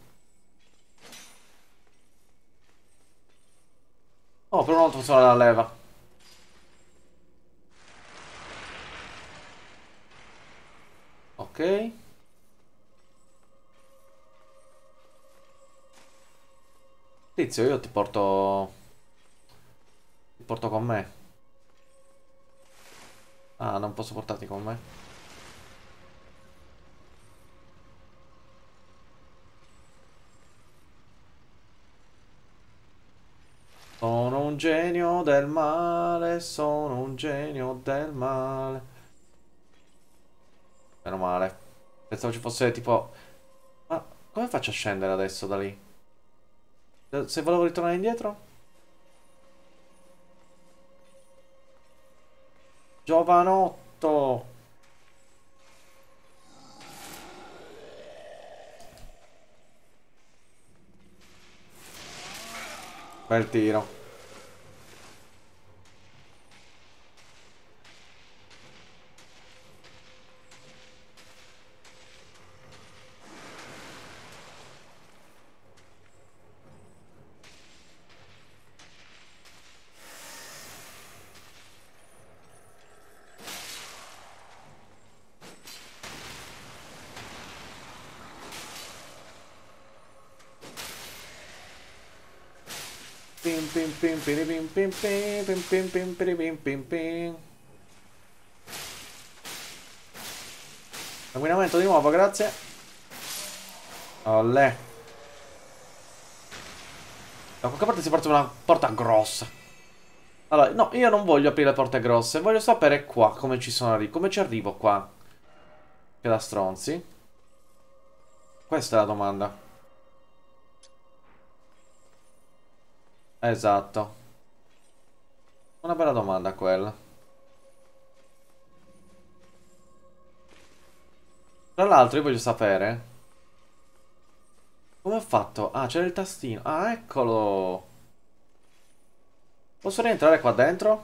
Oh, per una volta funziona la leva. Ok. Tizio, io ti porto... Ti porto con me. Ah, non posso portarti con me. Sono un genio del male, sono un genio del male. Meno male. Pensavo ci fosse tipo... Ma come faccio a scendere adesso da lì? Se volevo ritornare indietro? Giovanotto! Bel tiro. Pim pim pim pim pim pim pim pim pim pim pim pim pim pim. Sanguinamento di nuovo, grazie. Olle. Da qualche parte si parte una porta grossa. Allora, no, io non voglio aprire le porte grosse. Voglio sapere qua come ci sono come ci arrivo qua. Che da stronzi. Questa è la domanda. Esatto. Una bella domanda quella. Tra l'altro io voglio sapere come ho fatto. Ah, c'era il tastino. Ah, eccolo. Posso rientrare qua dentro?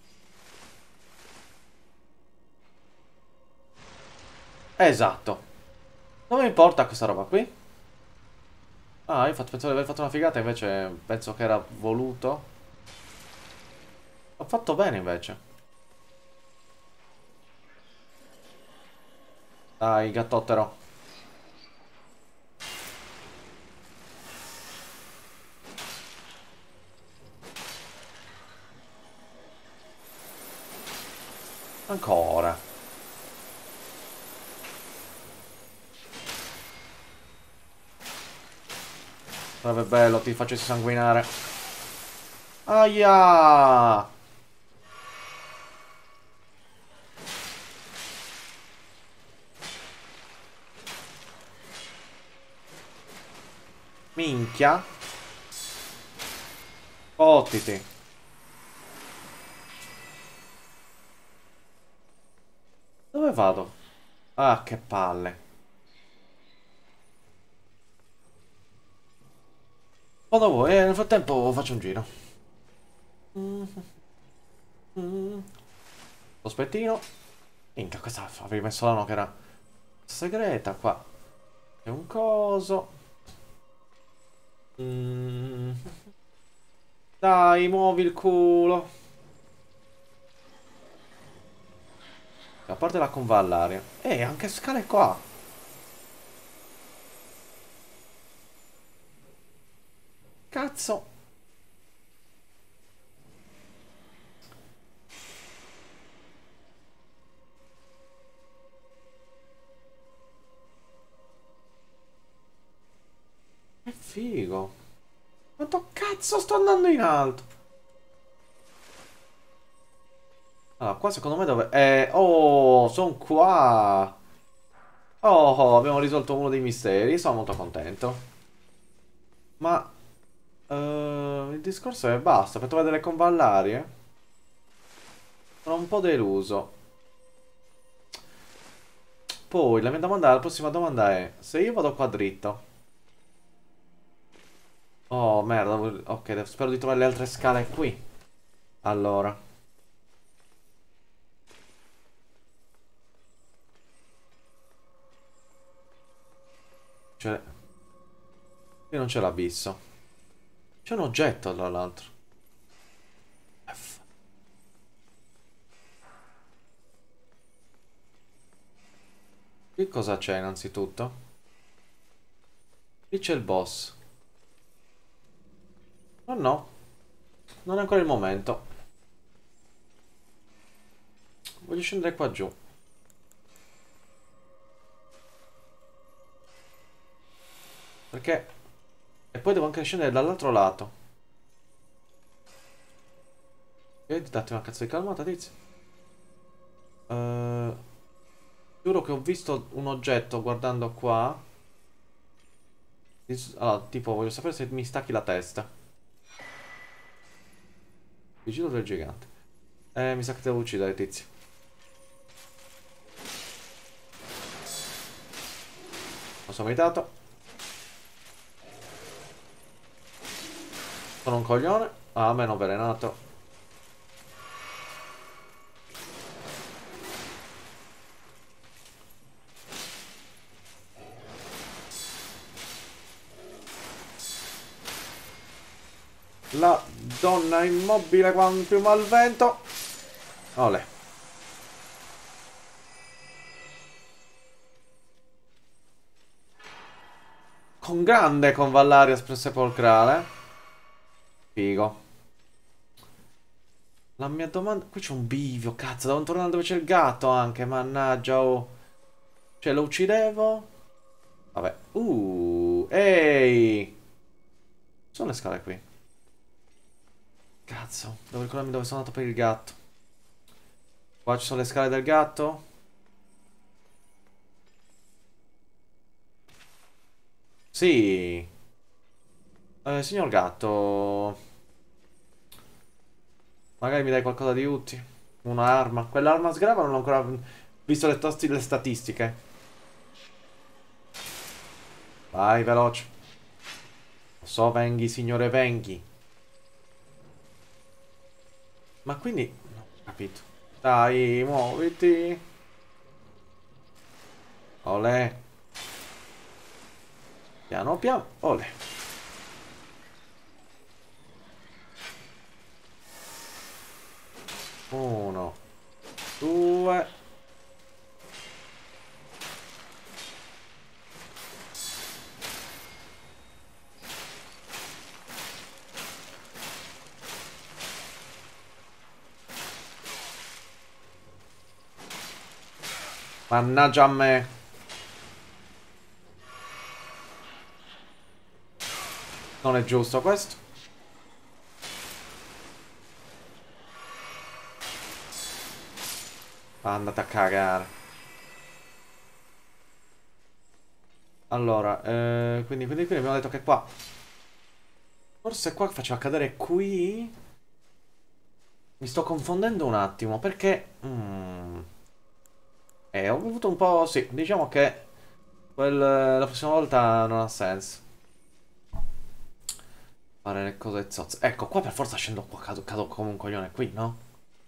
Esatto. Non mi importa questa roba qui. Ah, io pensavo di aver fatto una figata, invece penso che era voluto. Ho fatto bene invece. Dai, gattottero. Ancora. Sarebbe bello, ti facessi sanguinare. Aia! Minchia. Fottiti. Dove vado? Ah, che palle. Quando vuoi, nel frattempo faccio un giro. Sospettino. Minchia, questa avevi messo la no che era segreta qua. C'è un coso. Mm. Dai, muovi il culo. A parte la convallaria. Anche scale qua. Cazzo. Che figo. Quanto cazzo sto andando in alto? Allora, qua secondo me dove... oh, sono qua. Oh, abbiamo risolto uno dei misteri. Sono molto contento. Ma... il discorso è basta. Per trovare delle convallarie. Sono un po' deluso. Poi, la prossima domanda è... Se io vado qua dritto... Oh, merda. Ok, spero di trovare le altre scale qui. Allora. Cioè... Qui non c'è l'abisso. C'è un oggetto, tra l'altro. F. Qui cosa c'è innanzitutto? Qui c'è il boss. Oh no, non è ancora il momento. Voglio scendere qua giù. Perché... E poi devo anche scendere dall'altro lato. E date una cazzo di calmata, tizio. Giuro che ho visto un oggetto guardando qua. Allora, tipo, voglio sapere se mi stacchi la testa. Vigilo del gigante. Mi sa che devo uccidere, tizio. Lo so meritato. Sono un coglione. Ah, meno avvelenato. La donna immobile quando più malvento. Olè. Con grande convallaria sepolcrale. Figo. La mia domanda... Qui c'è un bivio, cazzo. Devo tornare dove c'è il gatto anche. Mannaggia, oh. Cioè, lo uccidevo? Vabbè. Ehi. Sono le scale qui. Cazzo. Devo ricordarmi dove sono andato per il gatto. Qua ci sono le scale del gatto. Sì. Signor gatto. Magari mi dai qualcosa di utile. Un'arma. Quell'arma sgrava non ho ancora visto le statistiche. Vai, veloce. Lo so, venghi, signore, venghi. Ma quindi... Non ho capito. Dai, muoviti. Olè. Piano piano. Olè. Uno. Due. Mannaggia a me. Non è giusto questo. Andate a cagare. Allora, quindi abbiamo detto che qua... Forse qua faceva cadere qui... Mi sto confondendo un attimo, perché... ho avuto un po'... Sì, diciamo che... La prossima volta non ha senso. Fare le cose zozze. Ecco, qua per forza scendo qua, cado come un coglione qui, no?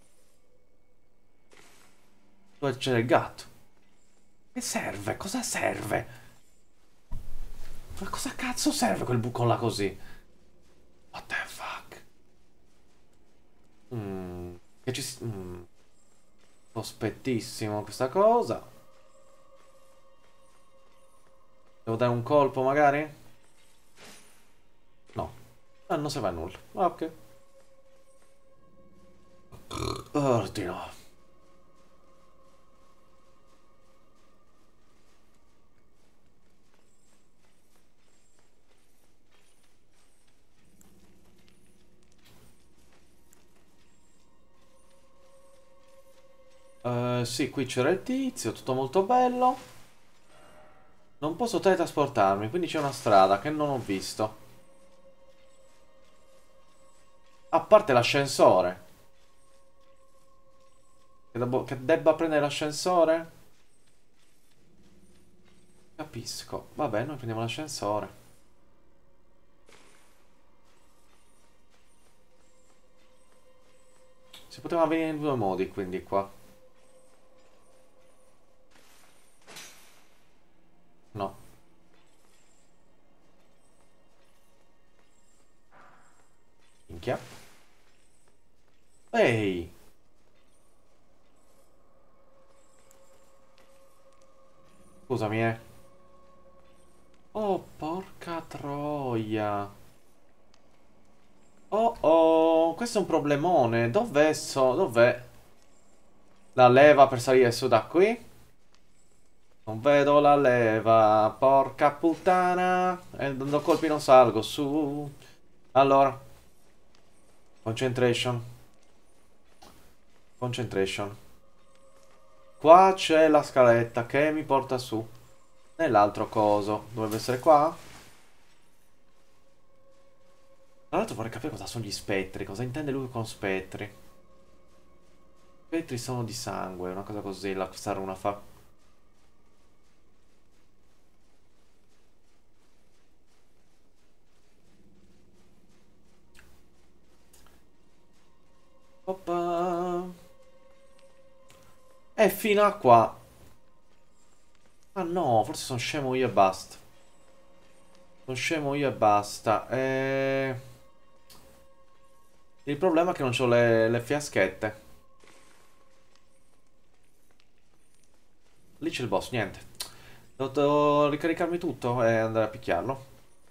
Dove c'è il gatto? Che serve? Cosa serve? Ma cosa cazzo serve quel buco là così? What the fuck? Che ci... Sospettissimo questa cosa. Devo dare un colpo magari? No. Non serve a nulla. Ok. Ordino. Sì, qui c'era il tizio, tutto molto bello. Non posso teletrasportarmi, quindi c'è una strada che non ho visto. A parte l'ascensore. Che debba prendere l'ascensore? Capisco. Vabbè, noi prendiamo l'ascensore. Si poteva venire in due modi, quindi qua. No. Minchia. Ehi! Scusami, eh. Oh, porca troia. Oh, oh, questo è un problemone. Dov'è Dov'è la leva per salire su da qui? Non vedo la leva, porca puttana. E dando colpi non salgo su. Allora, concentration. Concentration. Qua c'è la scaletta che mi porta su. Nell'altro coso. Dovrebbe essere qua? Tra l'altro vorrei capire cosa sono gli spettri. Cosa intende lui con spettri? Spettri sono di sangue, una cosa così, la questa runa fa. Oppa. E fino a qua. Ah no, forse sono scemo io e basta. Sono scemo io e basta. Il problema è che non ho le fiaschette. Lì c'è il boss, niente. Devo ricaricarmi tutto e andare a picchiarlo.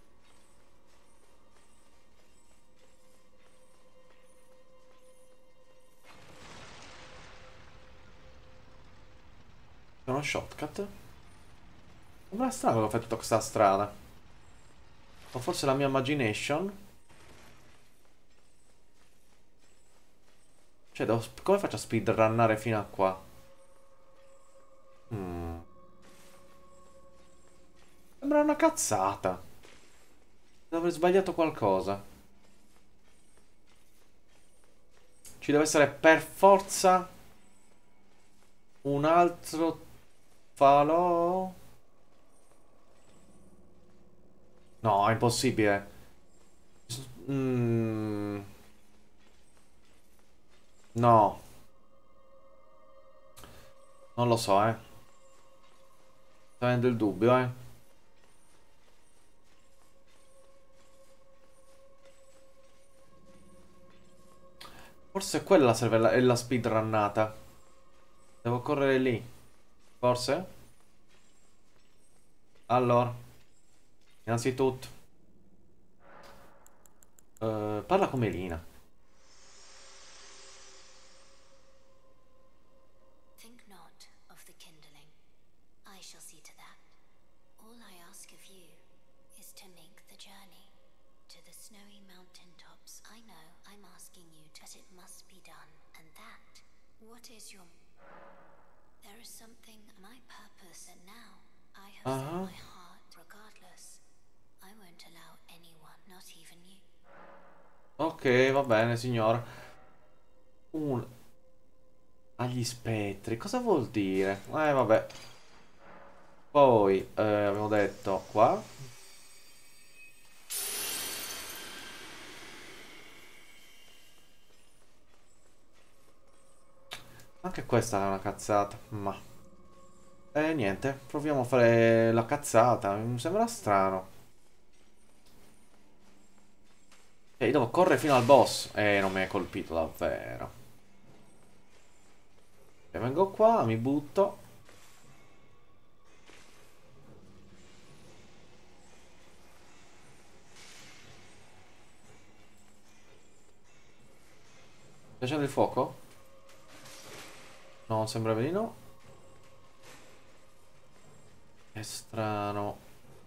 C'è uno shortcut. Sembra strano che ho fatto tutta questa strada. O forse la mia imagination. Cioè, come faccio a speedrunnare fino a qua? Hmm. Sembra una cazzata. Devo aver sbagliato qualcosa. Ci deve essere per forza un altro falò. No, è impossibile. Mm, no, non lo so, eh. Sto avendo il dubbio, eh. Forse quella serve è la speedrunnata. Devo correre lì. Forse? Allora, innanzitutto, parla come Lina. Think not of the kindling. I shall see to that. All I ask of you is to make the journey to the snowy mountain tops. I know I'm asking you, but it must be done. And that, what is your... There is something, my purpose, and now I have set Ah, my heart. Regardless, I won't allow anyone, not even you. ok, va bene, signora. Un... Agli spettri, cosa vuol dire? Vabbè. Poi, abbiamo detto qua. Anche questa è una cazzata, ma... niente, proviamo a fare la cazzata, mi sembra strano. Io devo correre fino al boss. Non mi hai colpito davvero. E vengo qua, mi butto. Sta accende il fuoco? No, sembra di no. È strano.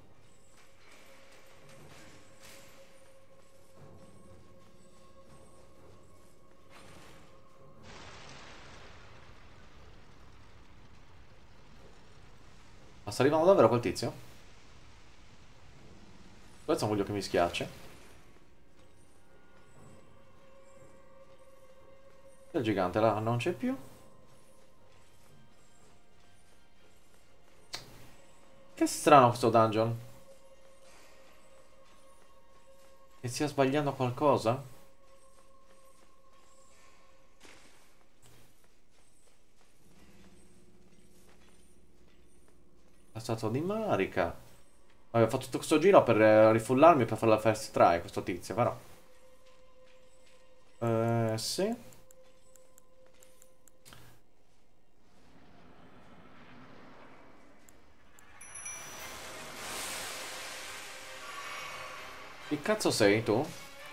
Ma sta arrivando davvero quel tizio? Questo non voglio che mi schiaccia. Il gigante là non c'è più. Che strano questo dungeon. Che stia sbagliando qualcosa? La statua di Marika. Vabbè, ho fatto tutto questo giro per rifullarmi per fare la first try questo tizio, però. Sì. Chi cazzo sei tu?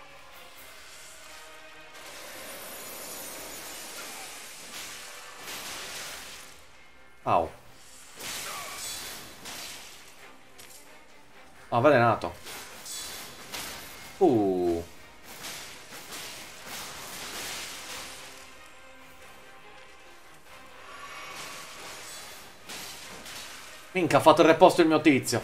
Au. Avvelenato. Uh. Minchia, ha fatto il reposto il mio tizio.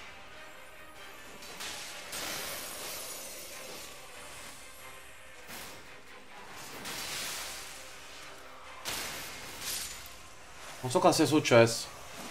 Non so cosa sia successo.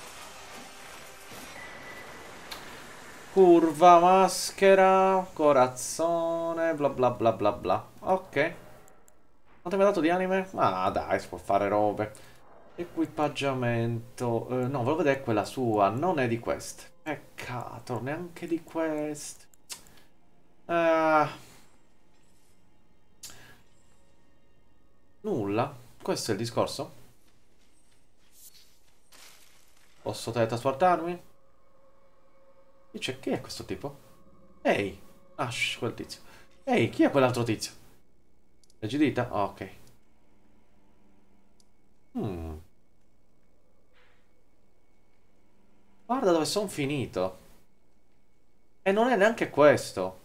Curva, maschera, corazzone, bla bla bla bla bla. Ok. Quanto mi ha dato di anime? Ah, dai, si può fare robe. Equipaggiamento. No, volevo vedere quella sua. Non è di queste. Peccato, neanche di queste. Ah. Nulla. Questo è il discorso? Posso teletrasportarmi? Dice, chi è questo tipo? Ehi. Ash, quel tizio. Ehi, chi è quell'altro tizio? Legidita? Oh, ok. Hmm. Guarda dove sono finito. E non è neanche questo.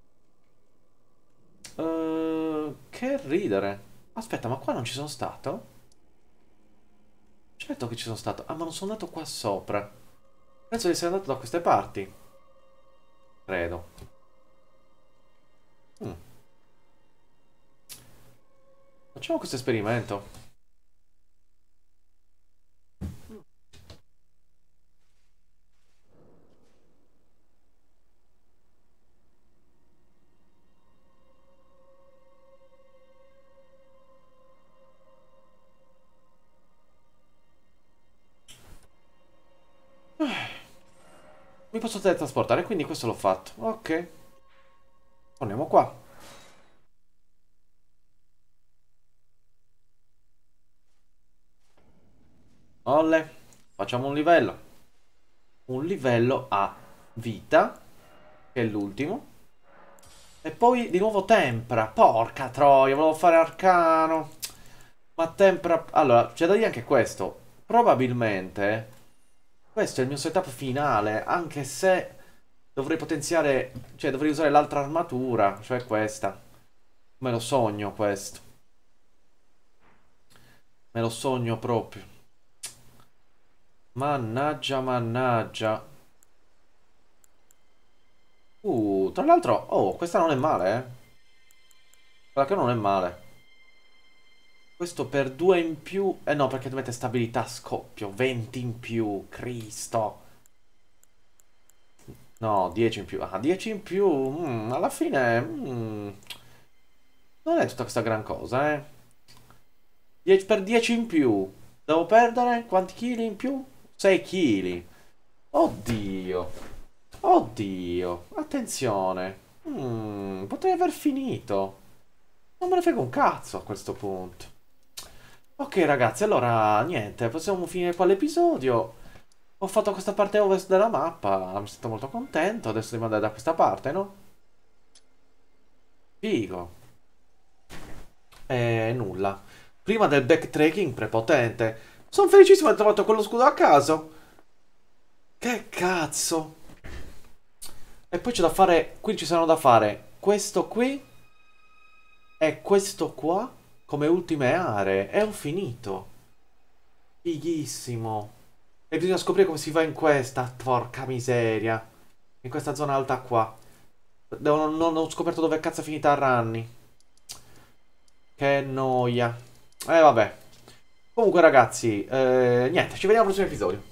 Che ridere. Aspetta, ma qua non ci sono stato? Certo che ci sono stato. Ah, ma non sono andato qua sopra. Penso di essere andato da queste parti. Credo. Mm. Facciamo questo esperimento. Mi posso teletrasportare, quindi questo l'ho fatto. Ok. Torniamo qua. Olle. Facciamo un livello. Un livello a vita. Che è l'ultimo. E poi di nuovo tempra. Porca troia, volevo fare arcano. Ma tempra... Allora, c'è da dire anche questo. Probabilmente questo è il mio setup finale. Anche se dovrei potenziare... Cioè dovrei usare l'altra armatura. Cioè questa. Me lo sogno questo. Me lo sogno proprio. Mannaggia, mannaggia. Tra l'altro... Oh, questa non è male, eh. Quella che non è male. Questo per 2 in più... Eh no, perché dovete stabilità scoppio. 20 in più. Cristo. No, 10 in più. Ah, 10 in più. Alla fine... non è tutta questa gran cosa, eh. Per 10 in più. Devo perdere quanti chili in più? 6 chili. Oddio. Oddio. Attenzione. Potrei aver finito. Non me ne frega un cazzo a questo punto. Ok ragazzi, allora niente, possiamo finire qua l'episodio. Ho fatto questa parte ovest della mappa, mi sento molto contento. Adesso devo andare da questa parte, no? Figo. E nulla. Prima del backtracking prepotente. Sono felicissimo di aver trovato quello scudo a caso. Che cazzo. E poi c'è da fare... Qui ci saranno da fare questo qui e questo qua come ultime aree. E ho finito. Fighissimo. E bisogna scoprire come si va in questa. Porca miseria. In questa zona alta qua. Non ho scoperto dove cazzo è finita Ranni. Che noia. Vabbè. Comunque ragazzi, niente, ci vediamo al prossimo episodio.